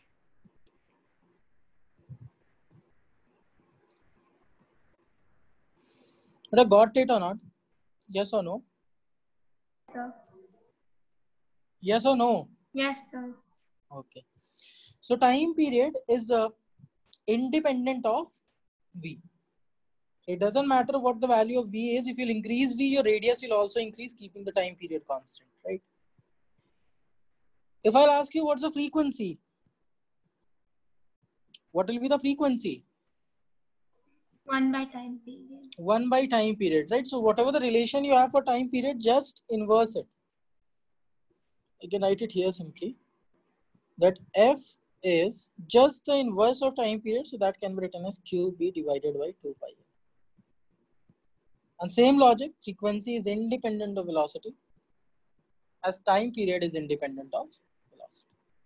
But I got it or not? Yes or no? Sir. Yes or no? Yes, sir. Okay. So time period is uh, independent of v. So it doesn't matter what the value of v is. If you increase v, your radius will also increase, keeping the time period constant, right? If I'll ask you what's the frequency, what will be the frequency? One by time period. One by time period, right? So whatever the relation you have for time period, just inverse it. I can write it here simply. That f is just the inverse of time period, so that can be written as qb divided by two pi. And same logic, frequency is independent of velocity, as time period is independent of velocity.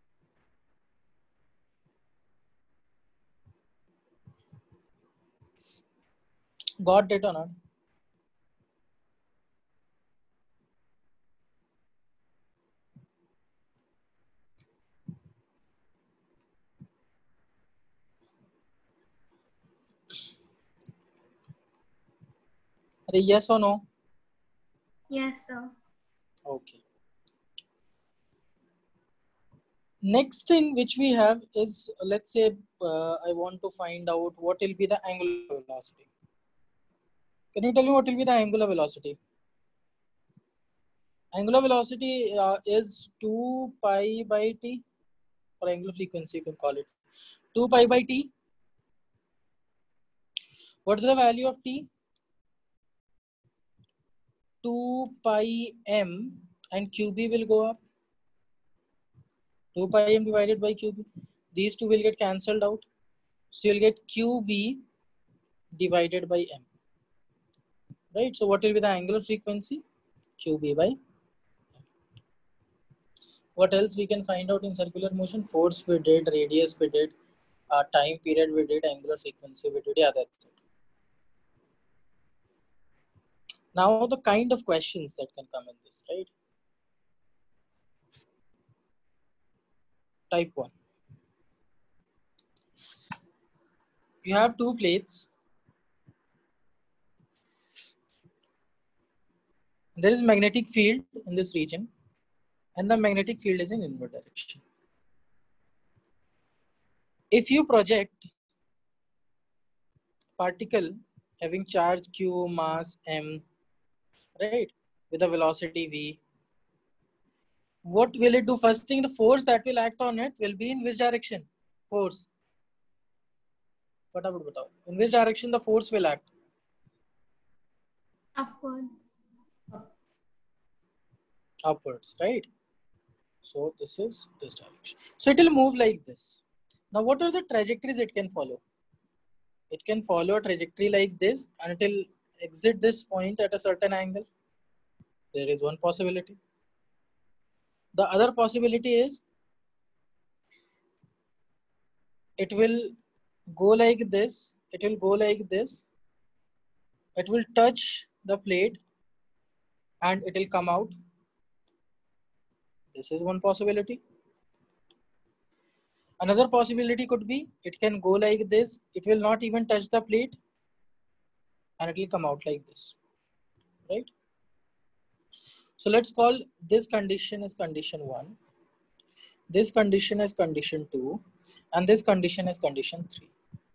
Got it or not? Yes or no? Yes, sir. Okay. Next thing which we have is, let's say, uh, I want to find out what will be the angular velocity. Can you tell me what will be the angular velocity? Angular velocity uh, is two pi by t, or angular frequency you can call it. two pi by t. What is the value of t? two pi m, and qb will go up. two pi m divided by qb. These two will get cancelled out. So you'll get qb divided by m. Right? So what will be the angular frequency? qb by m. What else we can find out in circular motion? Force we did, radius we did, uh, time period we did, angular frequency we did. Yeah, that's it. Now the kind of questions that can come in this, right? Type one. You have two plates. There is magnetic field in this region. and the magnetic field is in inward direction. If you project particle having charge q, mass m, right, with a velocity v, what will it do? First thing, the force that will act on it will be in which direction? Force. In which direction the force will act? Upwards. Upwards, right? So this is this direction. So it will move like this. Now what are the trajectories it can follow? It can follow a trajectory like this and it will exit this point at a certain angle. There is one possibility. The other possibility is it will go like this. It will go like this. It will touch the plate and it will come out. This is one possibility. Another possibility could be it can go like this. It will not even touch the plate and it will come out like this, right? So let's call this condition as condition one. This condition is condition two and this condition is condition three.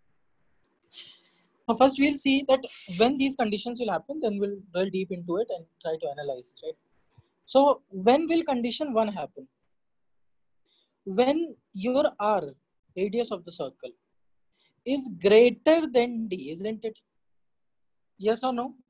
So first we'll see that when these conditions will happen, then we'll drill deep into it and try to analyze, right? So when will condition one happen? When your R, radius of the circle, is greater than D, isn't it? Yes or no?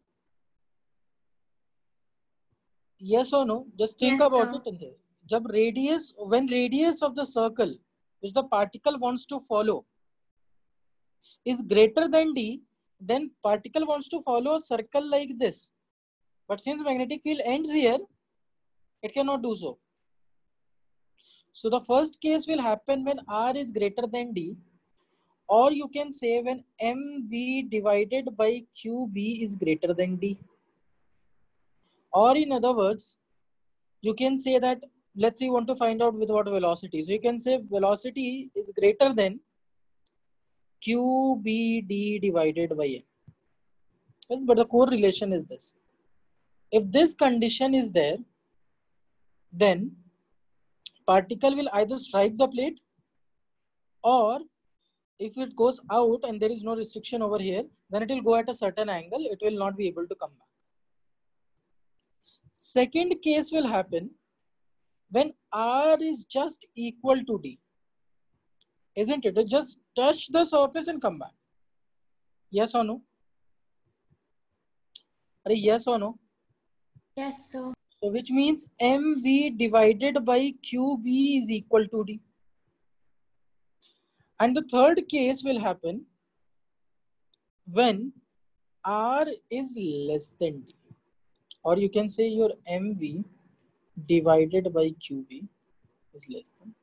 Yes or no? Just think Yes, about sir. it in here. Jab radius, when radius of the circle, which the particle wants to follow, is greater than D, then particle wants to follow a circle like this. But since magnetic field ends here, it cannot do so. So the first case will happen when R is greater than D, or you can say when M V divided by Q B is greater than D. Or in other words, you can say that, let's say you want to find out with what velocity. So you can say velocity is greater than Q B D divided by M. But the correlation is this. If this condition is there, then particle will either strike the plate, or if it goes out and there is no restriction over here, then it will go at a certain angle. It will not be able to come back. Second case will happen when R is just equal to D. Isn't it? It just touch the surface and come back. Yes or no? Are yes or no? Yes, sir. So which means M V divided by Q B is equal to D. And the third case will happen when R is less than D. Or you can say your M V divided by Q B is less than.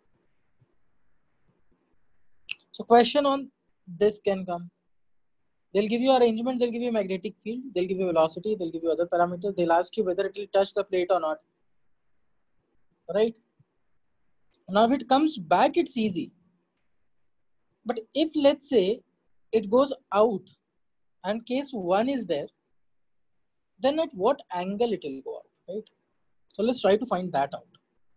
So question on this can come. They'll give you arrangement, they'll give you magnetic field, they'll give you velocity, they'll give you other parameters. They'll ask you whether it will touch the plate or not. Right? Now if it comes back, it's easy. But if let's say it goes out and case one is there, then at what angle it will go out, right? So let's try to find that out.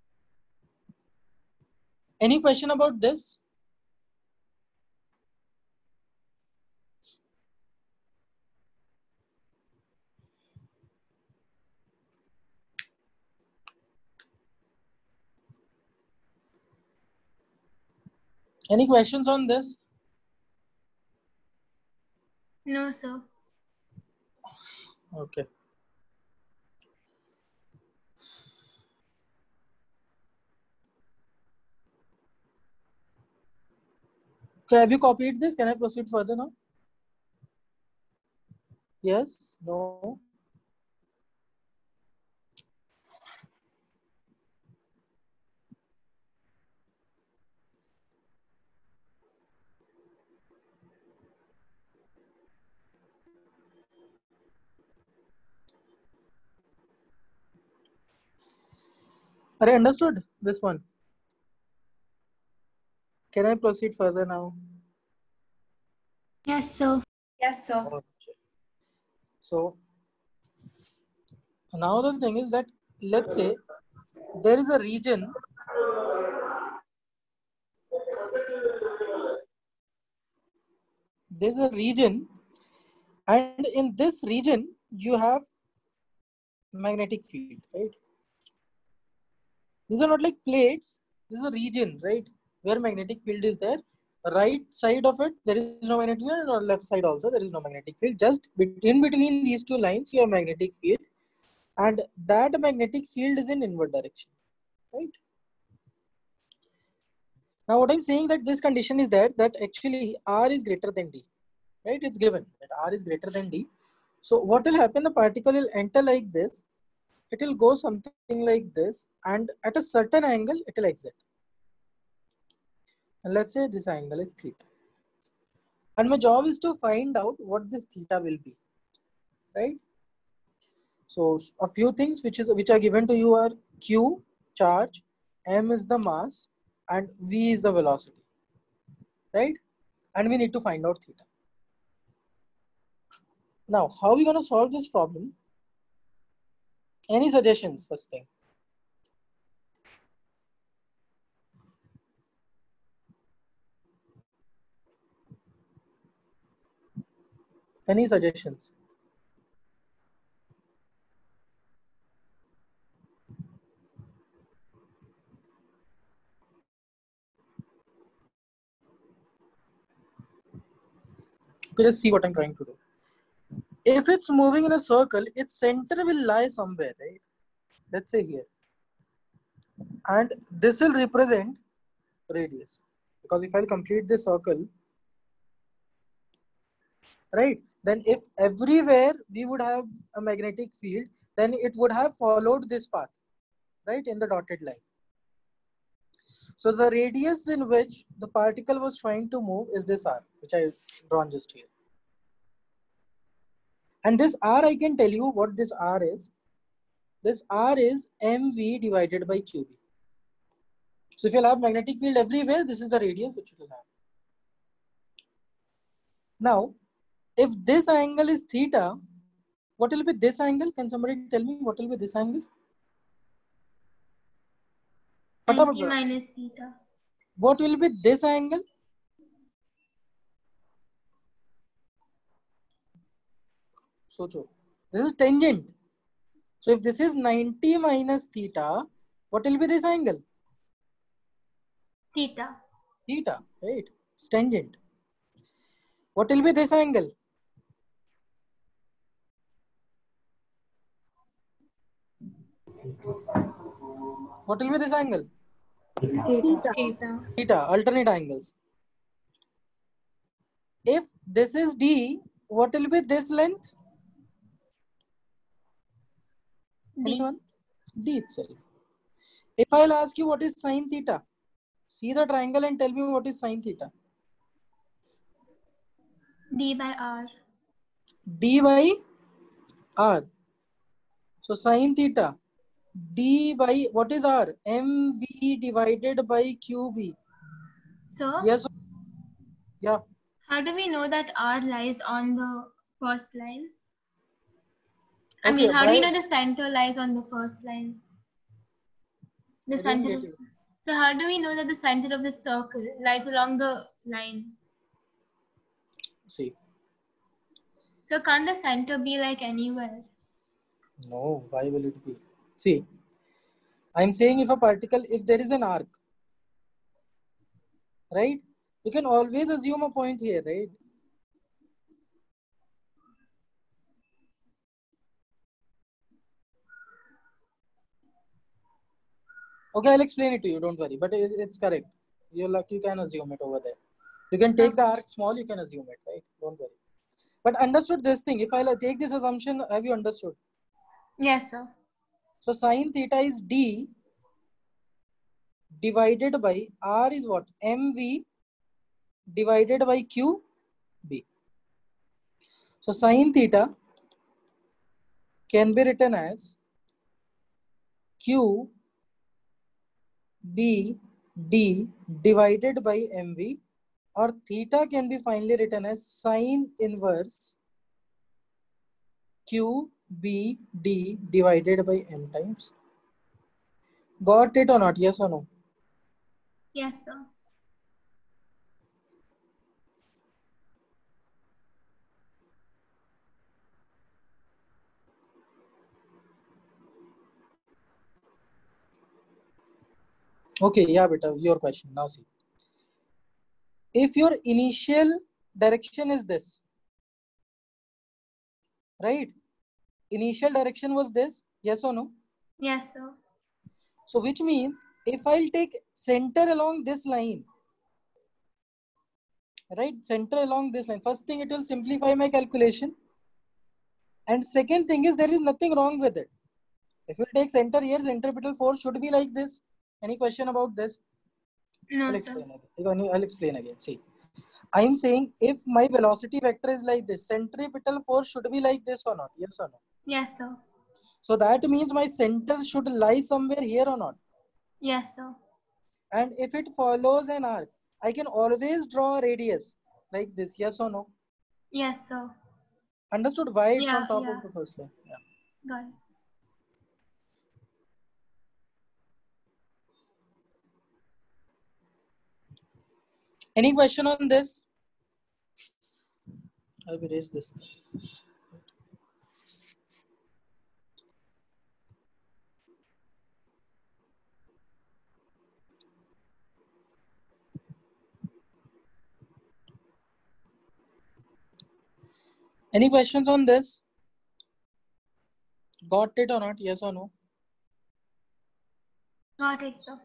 Any question about this? Any questions on this? No, sir. Okay. Okay, have you copied this? Can I proceed further now? Yes? No? Are I understood this one? Can I proceed further now? Yes, sir. Yes, sir. Okay. So now the thing is that, let's say there is a region there's a region and in this region you have magnetic field, right? These are not like plates, this is a region, right, where magnetic field is there. Right side of it there is no magnetic field, or left side also there is no magnetic field. Just in between these two lines you have magnetic field, and that magnetic field is in inward direction, right? Now what I'm saying that this condition is that that actually R is greater than D, right? It's given that R is greater than D. So what will happen, the particle will enter like this, it will go something like this, and at a certain angle it will exit. And let's say this angle is theta. And my job is to find out what this theta will be, right? So a few things which is which are given to you are Q, charge, M is the mass, and V is the velocity, right? And we need to find out theta. Now, how are we going to solve this problem? Any suggestions first thing? Any suggestions? Okay, let's see what I'm trying to do. If it's moving in a circle, its center will lie somewhere, right? Let's say here. And this will represent radius. Because if I'll complete this circle, right, then if everywhere we would have a magnetic field, then it would have followed this path, right, in the dotted line. So the radius in which the particle was trying to move is this R, which I've drawn just here. And this R, I can tell you what this R is. This R is M V divided by Q B. So if you'll have magnetic field everywhere, this is the radius which it will have. Now, if this angle is theta, what will be this angle? Can somebody tell me what will be this angle? ninety minus theta. What will be this angle? Socho. This is tangent. So if this is ninety minus theta, what will be this angle? Theta. Theta, right? It's tangent. What will be this angle? What will be this angle? Theta. Theta. Theta, alternate angles. If this is D, what will be this length? D. Anyone? D itself. If I'll ask you what is sine theta, see the triangle and tell me what is sine theta. D by R. D by R. So sine theta, D by what is R? M V divided by Q B. So, Yes. Yeah. how do we know that R lies on the first line? I Okay, mean, how do we why- know the center lies on the first line? The I didn't center. get Of, you. so, how do we know that the center of the circle lies along the line? See. So, can't the center be like anywhere? No, why will it be? See, I'm saying if a particle, if there is an arc, right? You can always assume a point here, right? Okay, I'll explain it to you. Don't worry, but it, it's correct. You're like you can assume it over there. You can take the arc small. You can assume it, right? Don't worry. But understood this thing. If I'll take this assumption, have you understood? Yes, sir. So sine theta is D divided by R is what? M V divided by Q B. So sine theta can be written as Q B D divided by M V, or theta can be finally written as sine inverse Q B D divided by M times Got it or not? Yes or no? Yes, sir. Okay, yeah, beta, your question. Now see. If your initial direction is this, right? Initial direction was this, yes or no? Yes, sir. So which means if I'll take center along this line, right? Center along this line, first thing it will simplify my calculation. And second thing is there is nothing wrong with it. If you take center here, centripetal force should be like this. Any question about this? No, I'll sir. explain again. I'll explain again. See, I am saying if my velocity vector is like this, centripetal force should be like this or not? Yes or no? Yes, sir. So that means my center should lie somewhere here or not? Yes, sir. And if it follows an arc, I can always draw a radius like this. Yes or no? Yes, sir. Understood why it's Yeah, on top yeah. of the first line? Yeah. Got it. Any question on this? I'll erase this thing. Any questions on this? Got it or not? Yes or no? Got it, sir.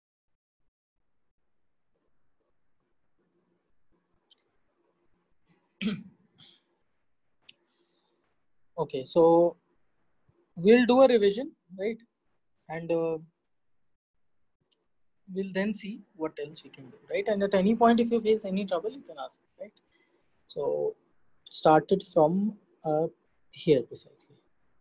Okay, so we'll do a revision, right? And uh, we'll then see what else we can do, right? And at any point, if you face any trouble, you can ask, right? So started from uh, here precisely.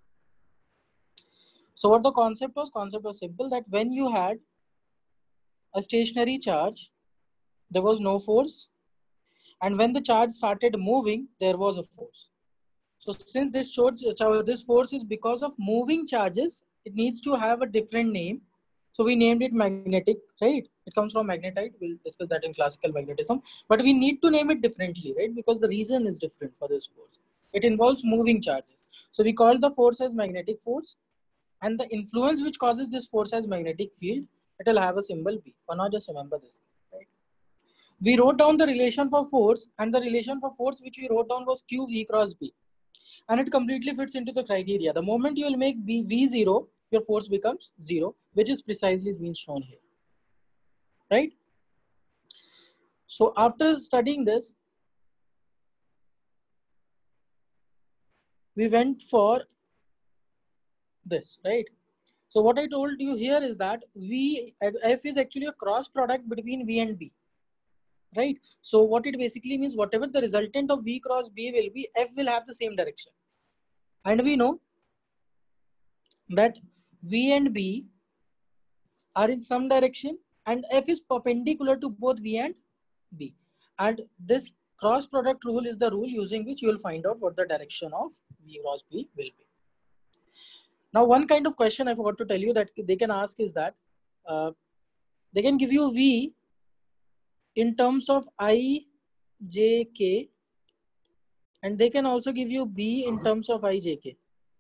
So what the concept was? Concept was simple, that when you had a stationary charge, there was no force. And when the charge started moving, there was a force. So since this showed, this force is because of moving charges, it needs to have a different name. So we named it magnetic, right? It comes from magnetite. We'll discuss that in classical magnetism. But we need to name it differently, right? Because the reason is different for this force. It involves moving charges. So we call the force as magnetic force. And the influence which causes this force as magnetic field, it will have a symbol B. For now, just remember this, right? We wrote down the relation for force, and the relation for force which we wrote down was Q V cross B. And it completely fits into the criteria. The moment you will make B V zero, your force becomes zero, which is precisely being shown here, right? So after studying this, we went for this, right? So what I told you here is that V, F is actually a cross product between V and B, right? So what it basically means, whatever the resultant of V cross B will be, F will have the same direction. And we know that V and B are in some direction, and F is perpendicular to both V and B. And this cross product rule is the rule using which you will find out what the direction of V cross B will be. Now, one kind of question I forgot to tell you that they can ask is that uh, they can give you V in terms of I, J, K, and they can also give you B in terms of I, J, K.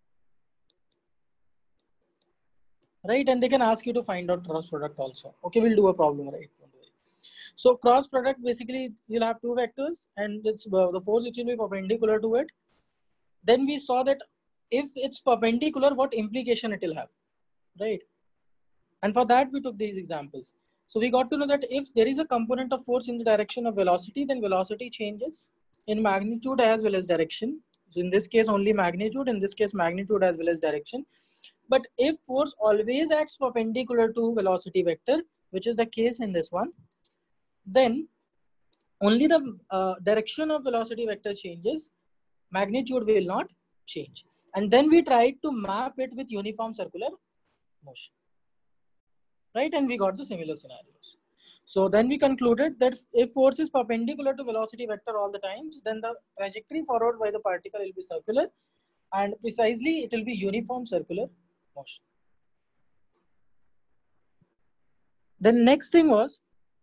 Right? And they can ask you to find out cross product also. Okay, we'll do a problem, right? Don't worry. So cross product, basically you'll have two vectors, and it's uh, the force which will be perpendicular to it. Then we saw that if it's perpendicular, what implication it will have, right? And for that we took these examples. So we got to know that if there is a component of force in the direction of velocity, then velocity changes in magnitude as well as direction. So in this case only magnitude, in this case magnitude as well as direction. But if force always acts perpendicular to velocity vector, which is the case in this one, then only the uh, direction of velocity vector changes, magnitude will not change. And then we tried to map it with uniform circular motion, right? And we got the similar scenarios. So then we concluded that if force is perpendicular to velocity vector all the times, then the trajectory followed by the particle will be circular, and precisely it will be uniform circular motion. The next thing was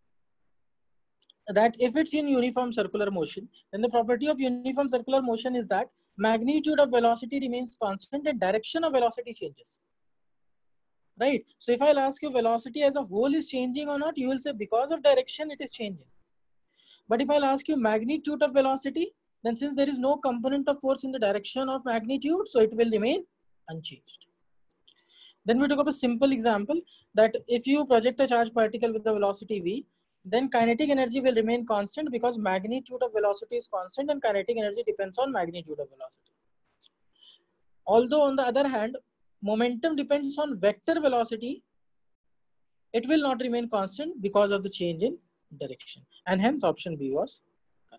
that if it's in uniform circular motion, then the property of uniform circular motion is that magnitude of velocity remains constant and direction of velocity changes. Right? So if I'll ask you velocity as a whole is changing or not, you will say because of direction it is changing. But if I'll ask you magnitude of velocity, then since there is no component of force in the direction of magnitude, so it will remain unchanged. Then we took up a simple example that if you project a charged particle with the velocity v, then kinetic energy will remain constant because magnitude of velocity is constant and kinetic energy depends on magnitude of velocity. Although on the other hand, momentum depends on vector velocity, it will not remain constant because of the change in direction, and hence option B was correct.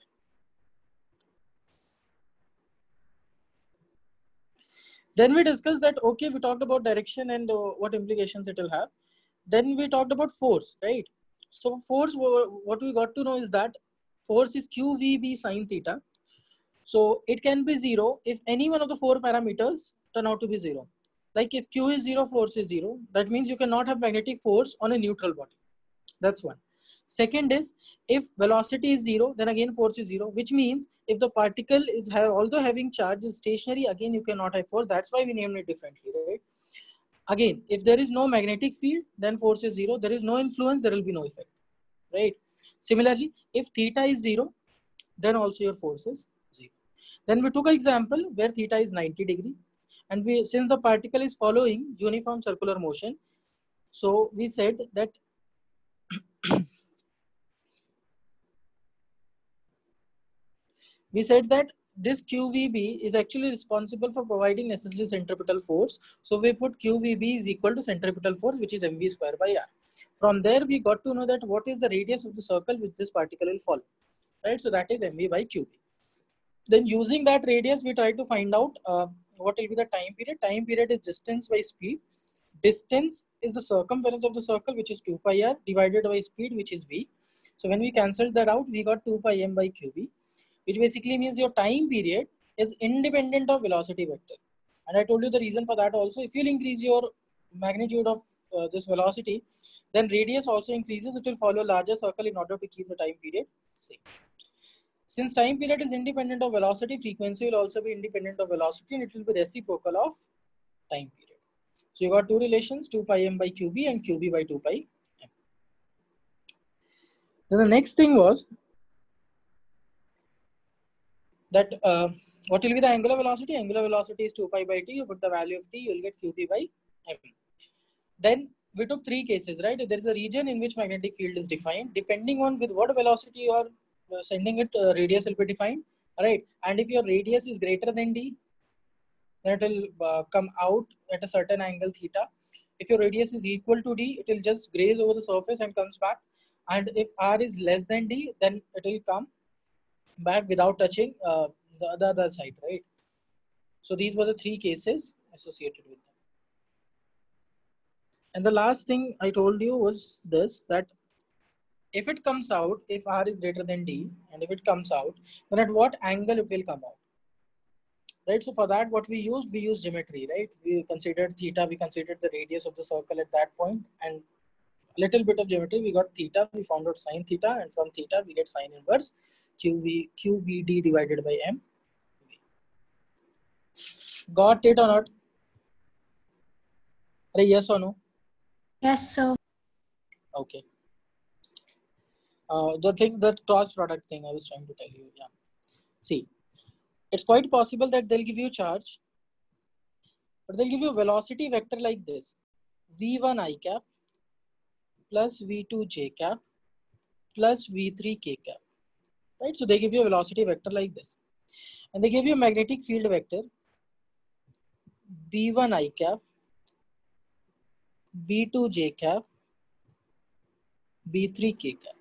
Then we discussed that, okay, we talked about direction and uh, what implications it will have. Then we talked about force, right? So force, what we got to know is that force is Q V B sine theta. So it can be zero if any one of the four parameters turn out to be zero. Like if Q is zero, force is zero. That means you cannot have magnetic force on a neutral body. That's one. Second is if velocity is zero, then again force is zero, which means if the particle is have, although having charge is stationary, again you cannot have force. That's why we named it differently, right? Again, if there is no magnetic field, then force is zero. There is no influence, there will be no effect, right? Similarly, if theta is zero, then also your force is zero. Then we took an example where theta is ninety degree, and we since the particle is following uniform circular motion, so we said that we said that this Q V B is actually responsible for providing necessary centripetal force. So we put Q V B is equal to centripetal force, which is mv square by r. From there, we got to know that what is the radius of the circle which this particle will follow, right? So that is mv by Q B. Then using that radius, we try to find out uh, what will be the time period. Time period is distance by speed. Distance is the circumference of the circle, which is two pi r, divided by speed, which is v. So when we cancelled that out, we got two pi m by qb, which basically means your time period is independent of velocity vector. And I told you the reason for that also. If you'll increase your magnitude of uh, this velocity, then radius also increases. It will follow a larger circle in order to keep the time period same. Since time period is independent of velocity, frequency will also be independent of velocity, and it will be reciprocal of time period. So you got two relations, two pi m by qb and qb by two pi m. Then the next thing was that uh, what will be the angular velocity? Angular velocity is two pi by t. You put the value of t, you will get qb by m. Then we took three cases, right? There is a region in which magnetic field is defined. Depending on with what velocity you are uh, sending it, uh, radius will be defined, right? And if your radius is greater than d, then it will uh, come out at a certain angle theta. If your radius is equal to d, it will just graze over the surface and comes back. And if r is less than d, then it will come back without touching uh, the, the other side, right? So these were the three cases associated with them. And the last thing I told you was this, that if it comes out, if r is greater than d, and if it comes out, then at what angle it will come out, right? So for that, what we used, we used geometry, right? We considered theta, we considered the radius of the circle at that point, and a little bit of geometry, we got theta, we found out sine theta, and from theta, we get sine inverse qv, qbd divided by m. Got it or not? Yes or no? Yes, sir. Okay. Uh, the thing, the cross product thing I was trying to tell you. Yeah. See, it's quite possible that they'll give you charge, but they'll give you velocity vector like this: v one I cap plus v two j cap plus v three k cap. Right? So they give you a velocity vector like this, and they give you a magnetic field vector b one I cap, b two j cap, b three k cap.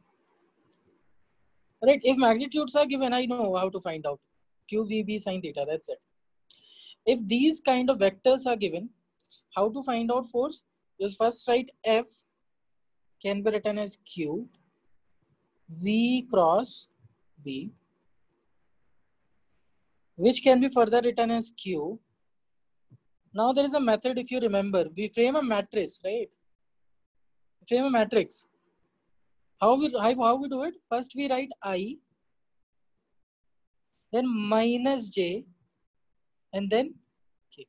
Right? If magnitudes are given, I know how to find out q v b sine theta. That's it. If these kind of vectors are given, how to find out force? You'll first write F can be written as Q V cross B, which can be further written as Q. Now there is a method, if you remember, we frame a matrix, right? frame a matrix. How we how, how we do it? First we write I, then minus j, and then k.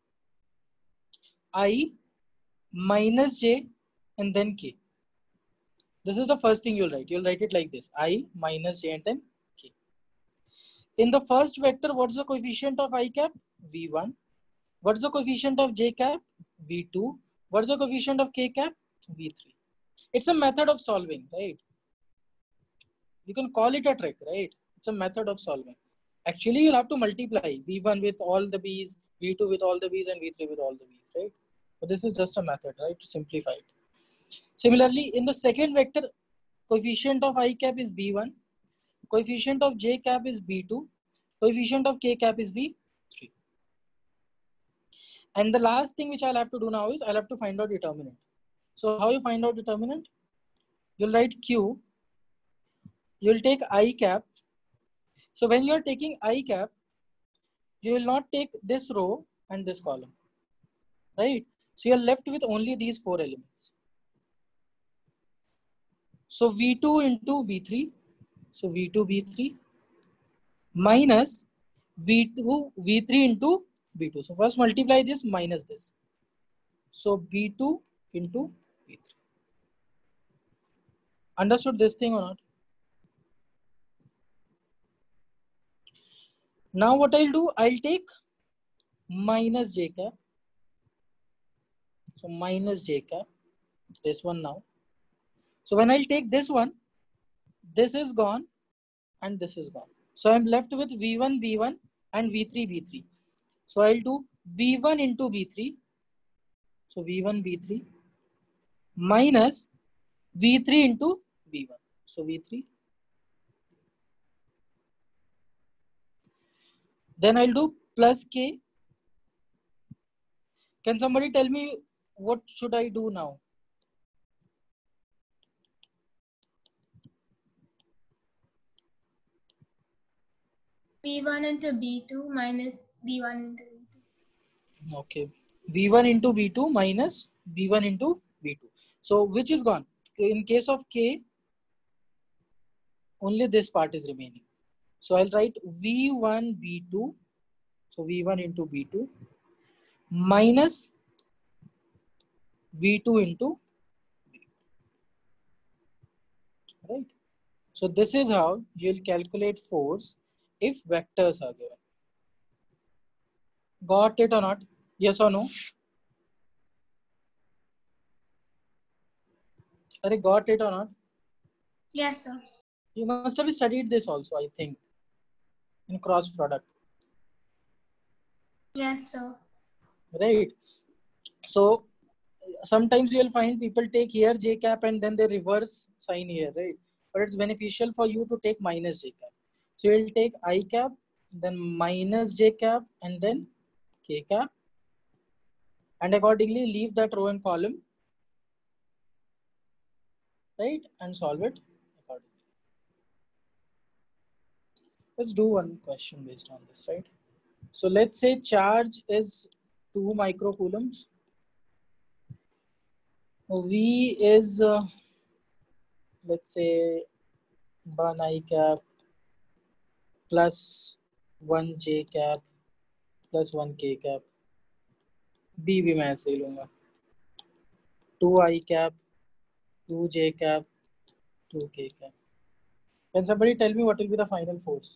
I minus j and then k. This is the first thing you'll write. You'll write it like this: I minus j and then k. In the first vector, what's the coefficient of I cap? v one. What's the coefficient of j cap? v two. What's the coefficient of k cap? v three. It's a method of solving, right? You can call it a trick, right? It's a method of solving. Actually, you'll have to multiply v one with all the b's, v two with all the b's, and v three with all the b's, right? But this is just a method, right, to simplify it. Similarly, in the second vector, coefficient of I cap is b one, coefficient of j cap is b two, coefficient of k cap is b three. And the last thing which I'll have to do now is I'll have to find out determinant. So how you find out determinant? You'll write q, you'll take I cap. So when you're taking I cap, you will not take this row and this column, right? So you're left with only these four elements. So v two into v three, so v two, v three minus v two, v three into v two. So first multiply this minus this. So v two into v three. Understood this thing or not? Now what I'll do, I'll take minus j cap. So minus j cap, this one now. So when I'll take this one, this is gone and this is gone. So I'm left with v one, v one and v three, v three. So I'll do v one into v three. So v one, v three minus v three into v one. So v three. Then I'll do plus k. Can somebody tell me what should I do now? b one into b two minus b one into b two. Okay. v one into b two minus b one into b two. So which is gone? In case of k, only this part is remaining. So I'll write v one b two. So v one into b two minus v two into b two. Right? So this is how you'll calculate force if vectors are given. Got it or not? Yes or no? Are you got it or not? Yes, sir. You must have studied this also, I think, in cross product. Yes, sir. Right. So sometimes you'll find people take here j cap and then they reverse sign here, right? But it's beneficial for you to take minus j cap. So you'll take I cap, then minus j cap, and then k cap, and accordingly leave that row and column, right? And solve it accordingly. Let's do one question based on this, right? So let's say charge is two microcoulombs. V is, uh, let's say, one I cap plus one j cap plus one k cap. B भी मैं ऐसे ही लूँगा. two I cap, two j cap, two k cap. Can somebody tell me what will be the final force?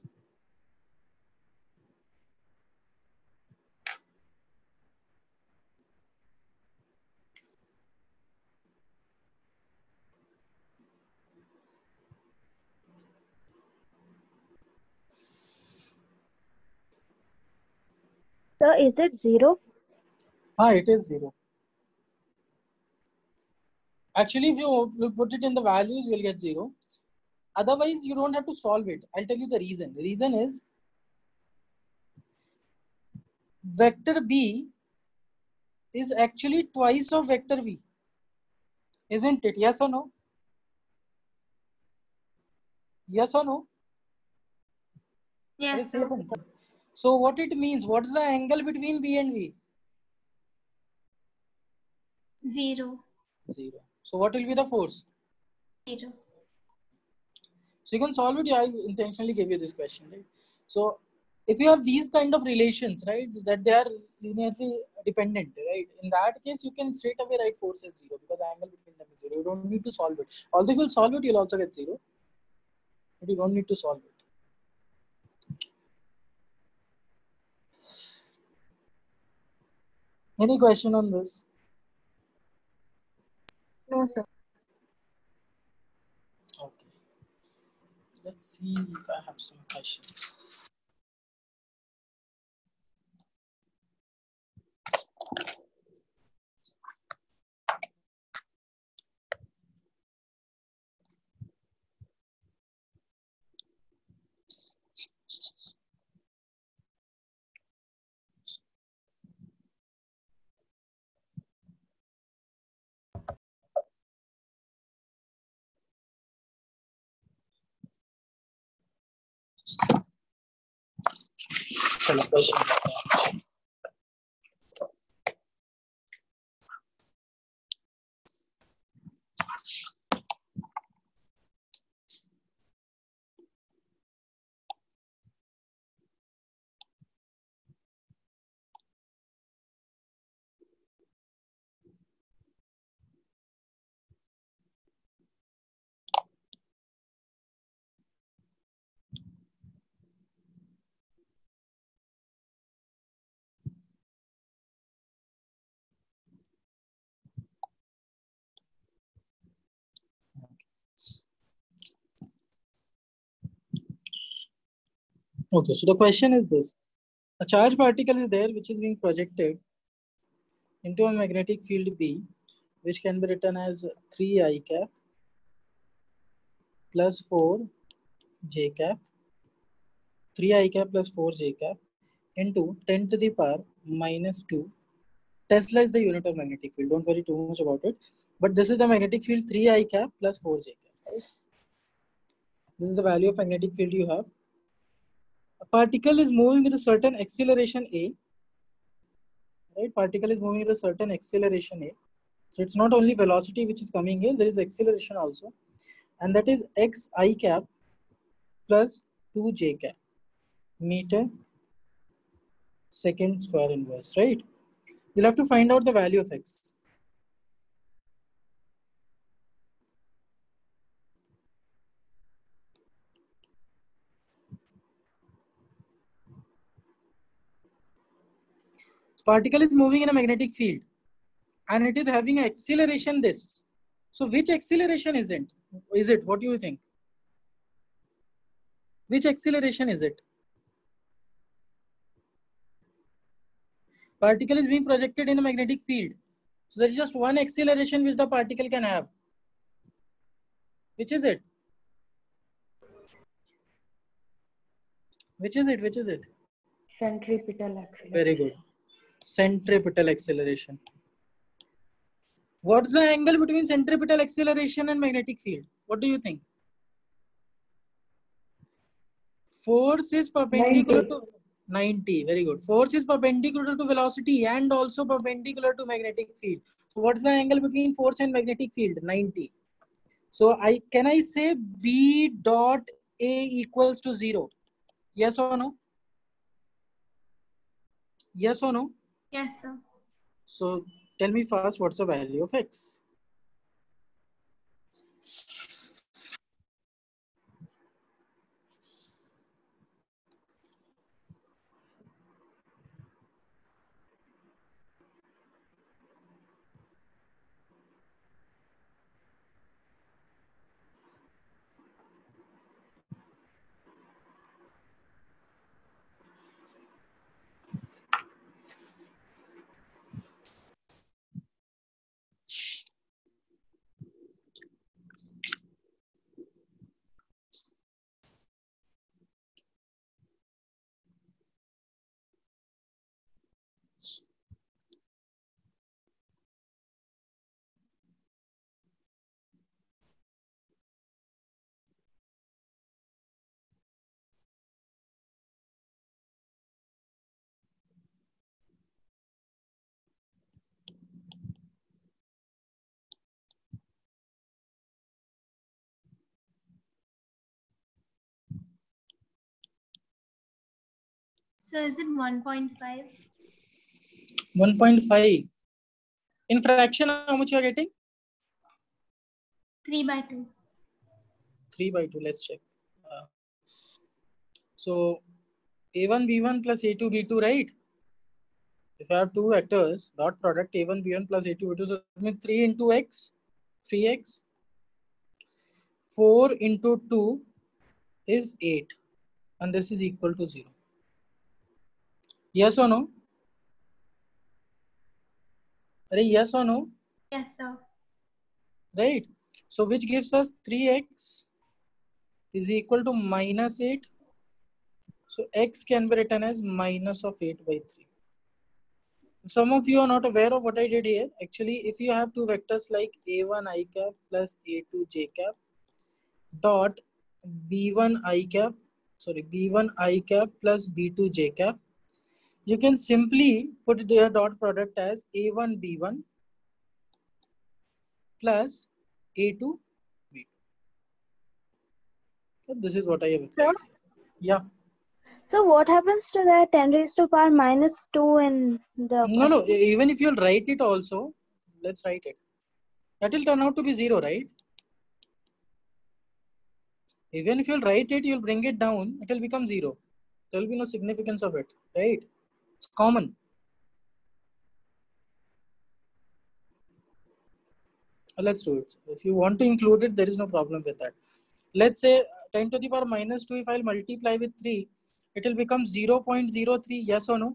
Sir, is it zero? Ah, it is zero. Actually, if you put it in the values, you will get zero. Otherwise, you don't have to solve it. I'll tell you the reason. The reason is vector B is actually twice of vector V. Isn't it? Yes or no? Yes or no? Yes, sir. So what it means, what's the angle between B and V? Zero. Zero. So what will be the force? Zero. So you can solve it. Yeah, I intentionally gave you this question, right? So if you have these kind of relations, right, that they are linearly dependent, right? In that case, you can straight away write force as zero because the angle between them is zero. You don't need to solve it. Although if you solve it, you'll also get zero, but you don't need to solve it. Any question on this? No, sir. Okay. Let's see if I have some questions. Chalo, question. Okay, so the question is this. A charged particle is there which is being projected into a magnetic field B, which can be written as three I cap plus four j cap, three I cap plus four j cap into ten to the power minus two. Tesla is the unit of magnetic field. Don't worry too much about it. But this is the magnetic field three I cap plus four j cap. Right? This is the value of magnetic field you have. A particle is moving with a certain acceleration A. Right? Particle is moving with a certain acceleration A. So it's not only velocity which is coming in, there is acceleration also. And that is x I cap plus two j cap meter second square inverse, right? You'll have to find out the value of x. Particle is moving in a magnetic field and it is having an acceleration this. So which acceleration is it? Is it? What do you think? Which acceleration is it? Particle is being projected in a magnetic field. So there is just one acceleration which the particle can have. Which is it? Which is it? Which is it? Centripetal acceleration. Very good. Centripetal acceleration. What's the angle between centripetal acceleration and magnetic field? What do you think? Force is perpendicular ninety. to ninety. Very good. Force is perpendicular to velocity and also perpendicular to magnetic field. So what's the angle between force and magnetic field? ninety. So I can I say B dot A equals to zero? Yes or no? Yes or no? Yes, sir. So tell me first, what's the value of x? So is it one point five? one point five. In fraction, how much you are getting? three by two. three by two. Let's check. Uh, so A one B one plus A two B two, right? If I have two vectors, dot product A one B one plus A two B two, so that means three into x, three x. four into two is eight. And this is equal to zero. Yes or no? Yes or no? Yes, sir. Right. So which gives us three x is equal to minus eight. So x can be written as minus of eight by three. Some of you are not aware of what I did here. Actually, if you have two vectors like A one I cap plus A two J cap dot B one I cap, sorry, B one I cap plus B two J cap, you can simply put their dot product as A one B one plus A two B two. So this is what I have applied. Yeah. So what happens to that ten raised to power minus two in the No, no, even if you'll write it also, let's write it. That will turn out to be zero, right? Even if you'll write it, you'll bring it down, it will become zero. There will be no significance of it, right? It's common. Let's do it. If you want to include it, there is no problem with that. Let's say ten to the power minus two, if I'll multiply with three, it will become zero point zero three. Yes or no?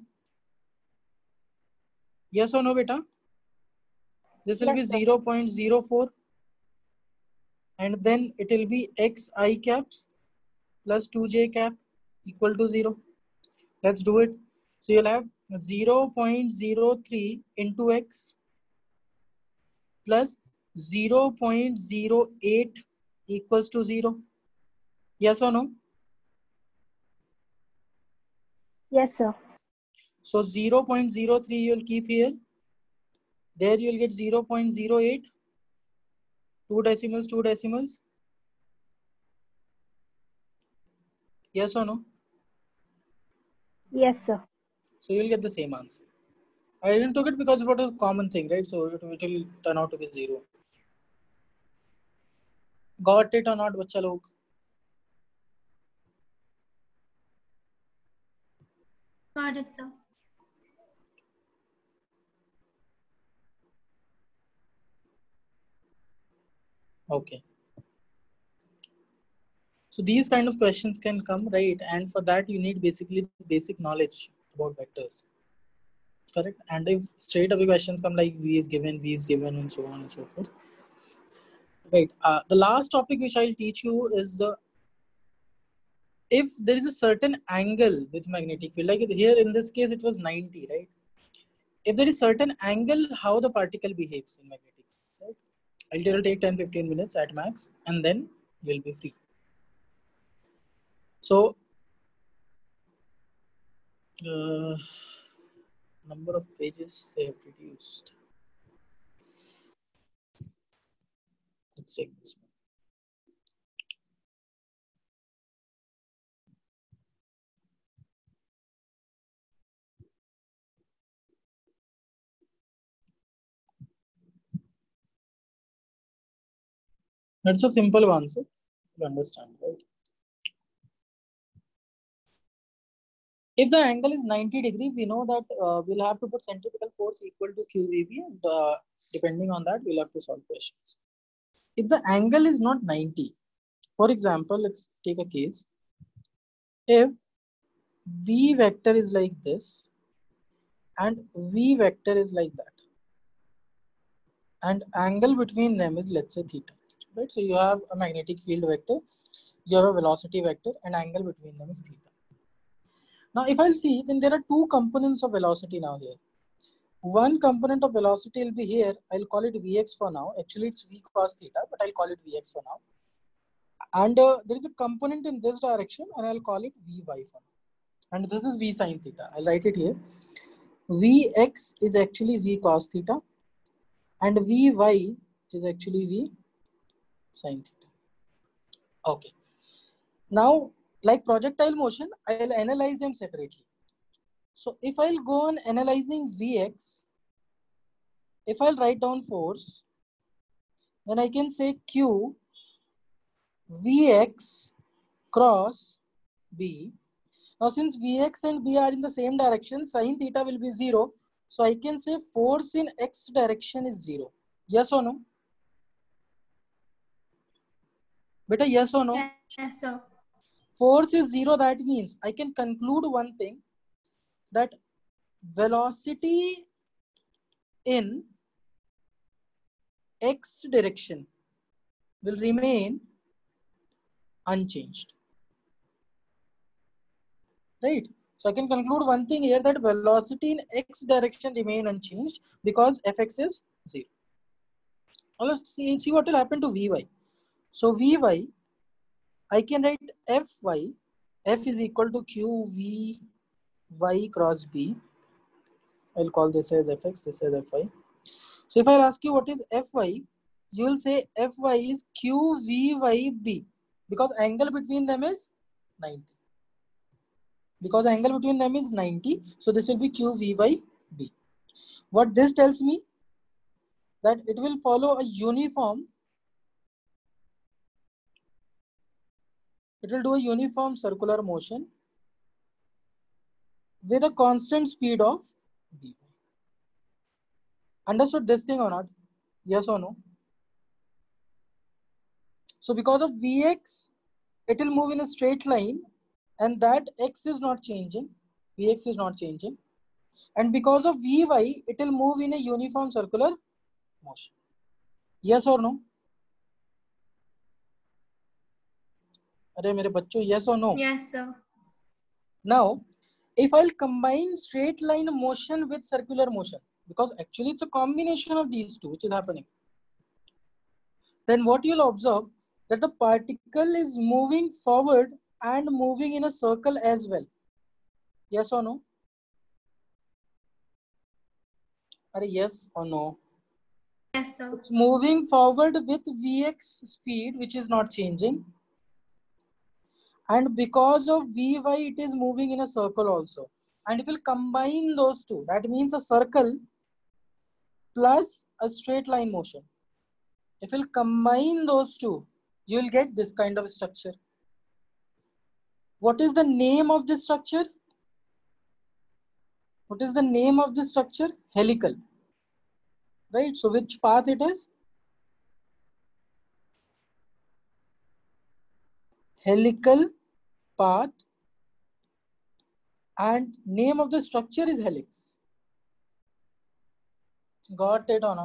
Yes or no, beta? This will Yes, be sir. zero point zero four. And then it will be xi cap plus two j cap equal to zero. Let's do it. So you'll have zero point zero three into x plus zero point zero eight equals to zero. Yes or no? Yes, sir. So zero point zero three you'll keep here. There you'll get zero point zero eight. Two decimals, two decimals. Yes or no? Yes, sir. So you'll get the same answer. I didn't took it because it was a common thing, right? So it will turn out to be zero. Got it or not, bachcha log? Got it, sir. Okay. So these kind of questions can come, right? And for that, you need basically basic knowledge about vectors. Correct? And if straight away questions come like V is given, V is given, and so on and so forth. Right. Uh, the last topic which I'll teach you is uh, if there is a certain angle with magnetic field, like here in this case, it was ninety, right? If there is certain angle, how the particle behaves in magnetic field, right? I'll take ten to fifteen minutes at max, and then you'll be free. So, uh, number of pages they have reduced. Let's take this one. That's a simple answer to understand, right? If the angle is ninety degree, we know that uh, we'll have to put centripetal force equal to Q V B, and uh, depending on that, we'll have to solve questions. If the angle is not ninety, for example, let's take a case. If B vector is like this, and V vector is like that, and angle between them is, let's say, theta, right? So you have a magnetic field vector, you have a velocity vector, and angle between them is theta. Now, if I'll see, then there are two components of velocity now here. One component of velocity will be here. I'll call it Vx for now. Actually, it's V cos theta, but I'll call it Vx for now. And uh, there is a component in this direction, and I'll call it Vy for now. And this is V sin theta. I'll write it here. Vx is actually V cos theta, and Vy is actually V sin theta. Okay. Now, like projectile motion, I'll analyze them separately. So if I'll go on analyzing Vx, if I'll write down force, then I can say Q Vx cross B. Now since Vx and B are in the same direction, sin theta will be zero. So I can say force in X direction is zero. Yes or no? Beta, yes or no? Yes, sir. Force is zero. That means I can conclude one thing, that velocity in X direction will remain unchanged. Right? So I can conclude one thing here, that velocity in X direction remain unchanged because Fx is zero. Now let's see, see what will happen to Vy. So Vy, I can write Fy, F is equal to Q Vy cross B. I'll call this as Fx, this as Fy. So if I'll ask you what is Fy, you will say Fy is Q Vy B, because angle between them is ninety. Because angle between them is ninety, so this will be Q Vy B. What this tells me, that it will follow a uniform, it will do a uniform circular motion with a constant speed of V. Understood this thing or not? Yes or no? So because of Vx, it will move in a straight line, and that X is not changing. Vx is not changing. And because of Vy, it will move in a uniform circular motion. Yes or no? Arey mere bachcho, yes or no? Yes, sir. Now, if I'll combine straight line motion with circular motion, because actually it's a combination of these two which is happening, then what you'll observe, that the particle is moving forward and moving in a circle as well. Yes or no? Arey yes or no? Yes, sir. It's moving forward with Vx speed, which is not changing. And because of Vy, it is moving in a circle also. And if we'll combine those two, that means a circle plus a straight line motion. If we'll combine those two, you will get this kind of structure. What is the name of this structure? What is the name of this structure? Helical. Right? So which path it is? Helical path, and name of the structure is helix. Got it or not?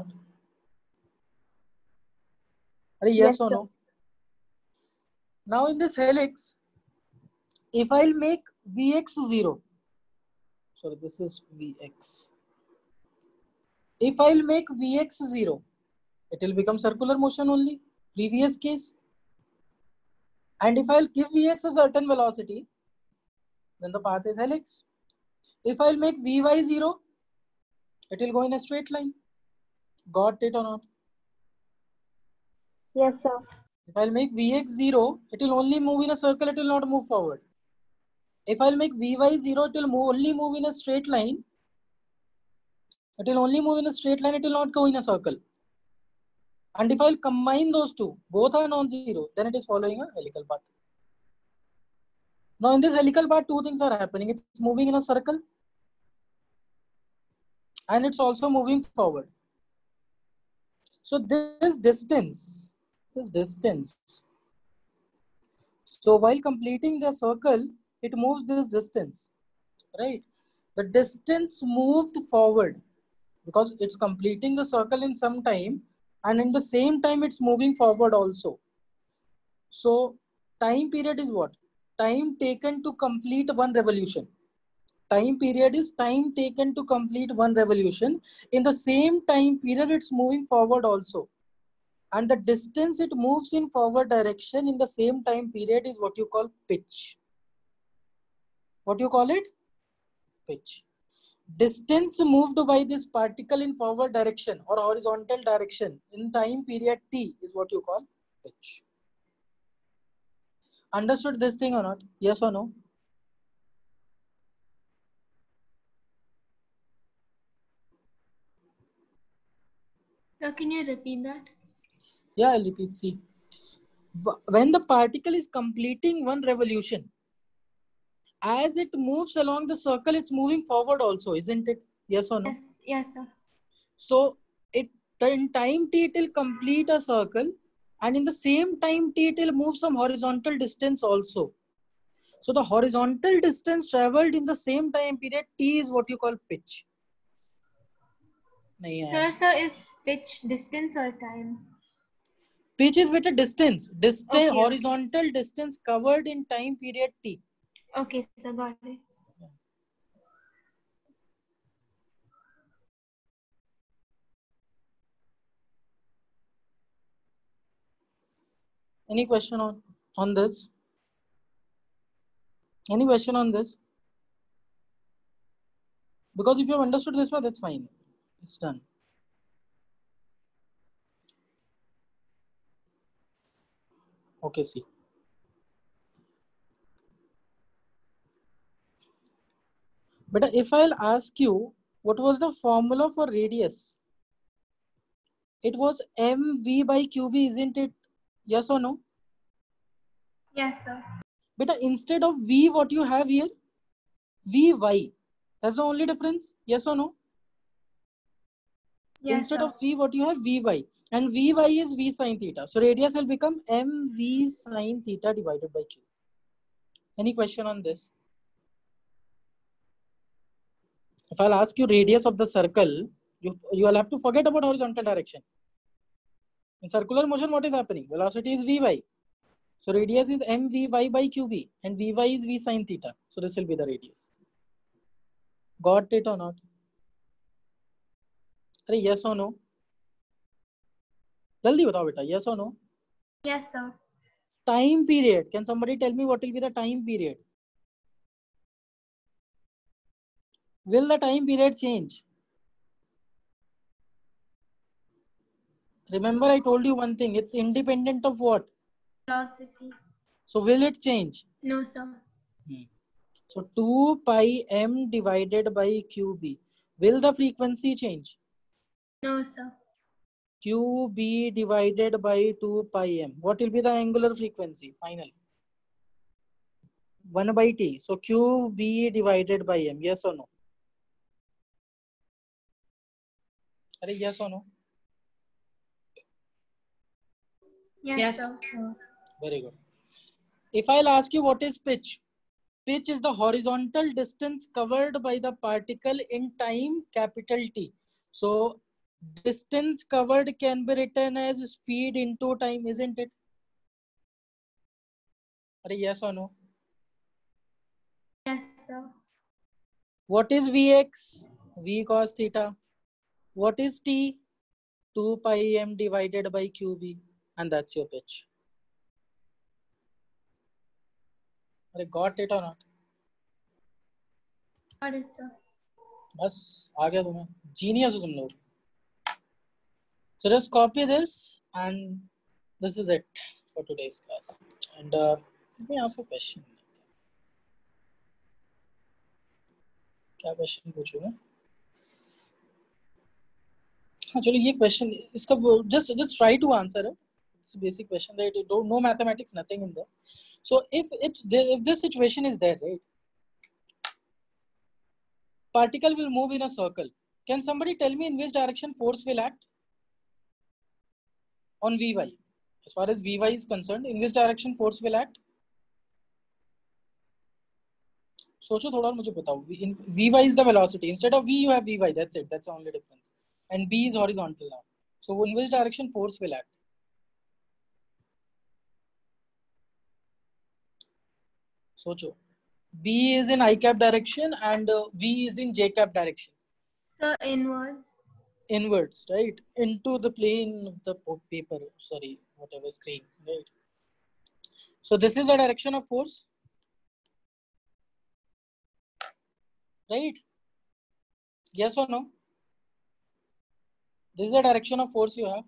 Are yes, yes or no? Now in this helix, if I'll make Vx zero, sorry, this is Vx. If I'll make Vx zero, it will become circular motion only, previous case. And if I'll give Vx a certain velocity, then the path is helix. If I'll make Vy zero, it will go in a straight line. Got it or not? Yes, sir. If I'll make Vx zero, it will only move in a circle, it will not move forward. If I'll make Vy zero, it will move, only move in a straight line. It will only move in a straight line, it will not go in a circle. And if I'll combine those two, both are non-zero, then it is following a helical path. Now in this helical path, two things are happening. It's moving in a circle, and it's also moving forward. So this distance, this distance. So while completing the circle, it moves this distance, right? The distance moved forward because it's completing the circle in some time, and in the same time it's moving forward also. So time period is what? Time taken to complete one revolution. Time period is time taken to complete one revolution. In the same time period, it's moving forward also. And the distance it moves in forward direction in the same time period is what you call pitch. What do you call it? Pitch. Distance moved by this particle in forward direction or horizontal direction in time period t is what you call pitch. Understood this thing or not? Yes or no? So can you repeat that? Yeah, I'll repeat. See, Wh- when the particle is completing one revolution, as it moves along the circle, it's moving forward also, isn't it? Yes or no? Yes, yes, sir. So it in time t it will complete a circle, and in the same time t it will move some horizontal distance also. So the horizontal distance traveled in the same time period t is what you call pitch. Nahi Sir, yaar. sir, is pitch distance or time? Pitch is with a distance, distance Okay, okay. horizontal distance covered in time period t. Okay, sir, got it. Any question on on this? Any question on this? Because if you have understood this one, that's fine. It's done. Okay, see. But if I'll ask you, what was the formula for radius? It was mv by qb, isn't it? Yes or no? Yes, sir. But instead of v, what you have here? Vy. That's the only difference. Yes or no? Yes, Instead sir. of v, what you have? Vy. And Vy is v sine theta. So radius will become mv sine theta divided by q. Any question on this? If I'll ask you radius of the circle, you, you'll have to forget about horizontal direction. In circular motion, what is happening? Velocity is Vy. So radius is mvy by qb, and Vy is v sine theta. So this will be the radius. Got it or not? Arey, yes or no? Jaldi batao beta, yes or no? Yes, sir. Time period. Can somebody tell me what will be the time period? Will the time period change? Remember, I told you one thing. It's independent of what? Velocity. So will it change? No, sir. Hmm. So two pi m divided by qb. Will the frequency change? No, sir. Qb divided by two pi m. What will be the angular frequency? Final. one by t. So qb divided by m. Yes or no? Are yes or no? Yes, Yes, sir. sir. Very good. If I'll ask you what is pitch? Pitch is the horizontal distance covered by the particle in time capital T. So distance covered can be written as speed into time, isn't it? Are yes or no? Yes, sir. What is Vx? V cos theta. What is T? two pi m divided by qb. And that's your pitch. Are got it or not? Got it, sir. बस आ गया तुम्हें. Genius हो तुम लोग. So just copy this, and this is it for today's class. And uh, let me ask a question. क्या question पूछूंगा? हाँ चलो ये क्वेश्चन इसका just just try to answer it. It's a basic question, right? You don't no mathematics, nothing in there. So if it if this situation is there, right? Particle will move in a circle. Can somebody tell me in which direction force will act? On Vy. As far as Vy is concerned, in which direction force will act? सोचो थोड़ा और मुझे बताओ. Vy is the velocity. Instead of v, you have Vy. That's it. That's the only difference. And b is horizontal now. So in which direction force will act? सोचो. B is in I cap direction and uh, V is in J cap direction. Sir, inwards. Inwards, right? Into the plane of the paper. Sorry, whatever screen, right? So this is the direction of force. Right? Yes or no? This is the direction of force you have.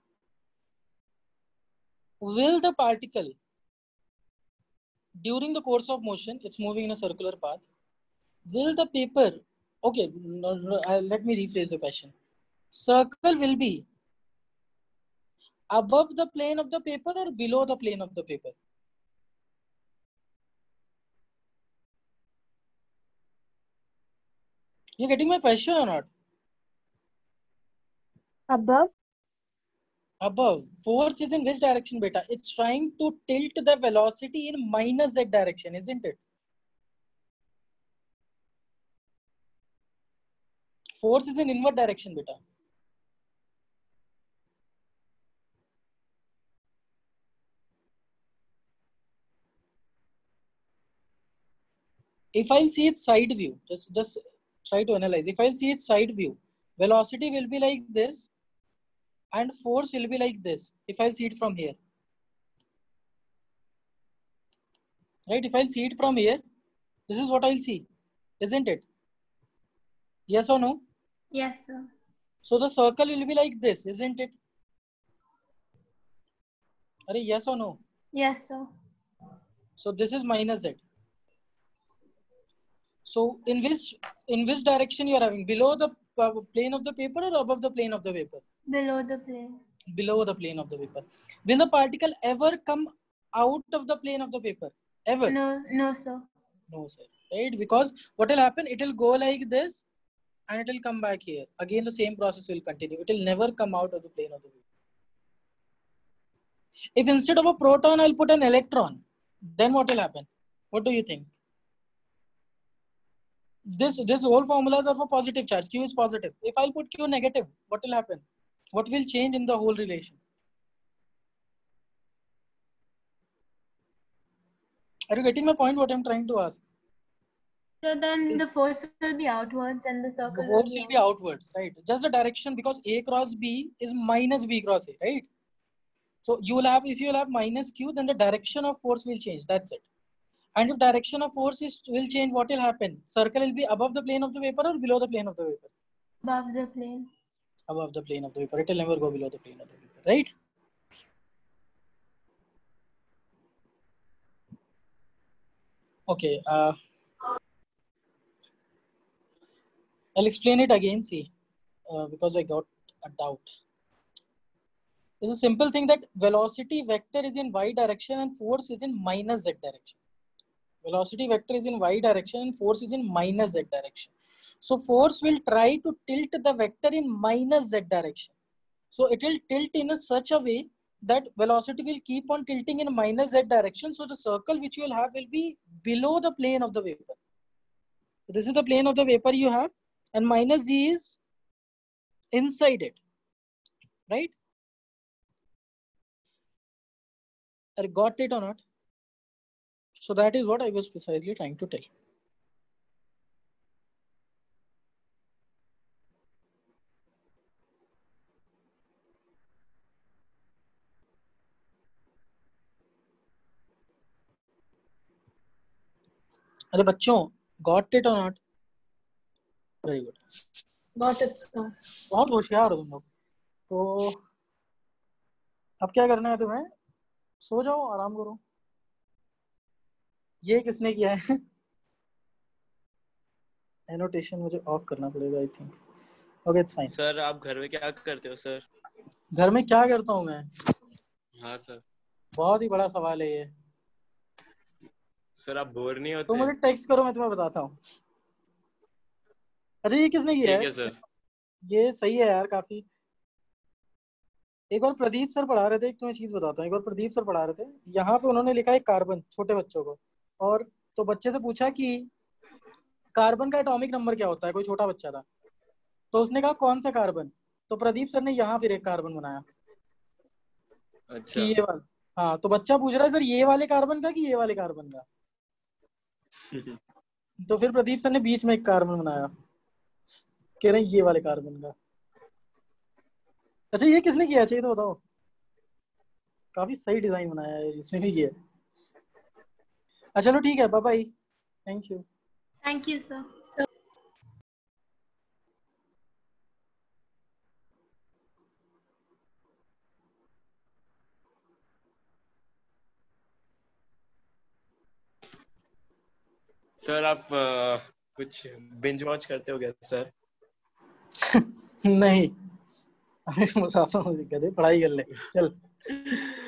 Will the particle, during the course of motion, it's moving in a circular path, will the paper, okay, no, no, uh, let me rephrase the question. Circle will be above the plane of the paper or below the plane of the paper? You getting my question or not? Above. Above. Force is in which direction, beta? It's trying to tilt the velocity in minus z direction, isn't it? Force is in inward direction, beta. If I see its side view, just, just try to analyze. If I see its side view, velocity will be like this and force will be like this. If I see it from here. Right? If I see it from here, this is what I'll see, isn't it? Yes or no? Yes, sir. So the circle will be like this, isn't it? Are yes or no? Yes, sir. So this is minus z. So in which in which direction you are having? Below the plane of the paper or above the plane of the paper? Below the plane. Below the plane of the paper. Will the particle ever come out of the plane of the paper? Ever? No, no, sir. No, sir. Right? Because what will happen? It will go like this and it will come back here. Again, the same process will continue. It will never come out of the plane of the paper. If instead of a proton, I'll put an electron, then what will happen? What do you think? This, this whole formulas are for positive charge. Q is positive. If I'll put Q negative, what will happen? What will change in the whole relation? Are you getting my point? What I'm trying to ask? So then the force will be outwards and the circle The force will be outwards, right? Just the direction, because A cross B is minus B cross A, right? So you will have, if you will have minus Q, then the direction of force will change. That's it. And if direction of force is will change, what will happen? Circle will be above the plane of the paper or below the plane of the paper? above the plane. Above the plane of the paper. It will never go below the plane of the paper, right? Okay. Uh, I'll explain it again. See, uh, because I got a doubt. It's a simple thing that velocity vector is in y direction and force is in minus z direction. Velocity vector is in y direction and force is in minus z direction. So force will try to tilt the vector in minus z direction. So it will tilt in a such a way that velocity will keep on tilting in minus z direction. So the circle which you will have will be below the plane of the paper. So this is the plane of the paper you have, and minus z is inside it, right? I got it or not? So that is what I was precisely trying to tell. अरे बच्चों, got it or not? Very good. Got it, sir. बहुत होशियार हो तुम लोग. तो अब क्या करना है तुम्हें? सो जाओ, आराम करो. ये किसने किया है? एनोटेशन मुझे ऑफ करना पड़ेगा, I think. Okay, it's fine. Sir आप घर में क्या करते हो सर? घर में क्या करता हूँ मैं? हाँ सर. बहुत ही बड़ा सवाल है ये. सर आप बोर नहीं होते? तो मुझे टेक्स्ट करो, मैं तुम्हें बताता हूँ. अरे ये किसने किया है? ठीक है सर. ये सही है यार, काफी. एक बार प्रदीप सर पढ़ा रहे थे, एक तुम्हें चीज बताता हूँ. एक बार प्रदीप सर पढ़ा रहे थे, यहाँ पे उन्होंने लिखा है कार्बन, छोटे बच्चों को. और तो बच्चे से पूछा कि कार्बन का एटॉमिक नंबर क्या होता है, कोई छोटा बच्चा था. तो उसने कहा कौन सा कार्बन. तो प्रदीप सर ने यहाँ फिर एक कार्बन बनाया. अच्छा. कि ये वाला. हाँ, तो बच्चा पूछ रहा है सर ये वाले कार्बन का कि ये वाले कार्बन का. तो फिर प्रदीप सर ने बीच में एक कार्बन बनाया, कह रहे हैं ये वाले कार्बन का. अच्छा, ये किसने किया चाहिए तो बताओ. काफी सही डिजाइन बनाया है, इसने भी किया. अच्छा चलो ठीक है, bye bye. Thank you. Thank you, sir. Sir आप uh, कुछ बिंज वॉच करते हो क्या सर? नहीं, अरे बताता हूँ, दिक्कत है, पढ़ाई कर ले चल।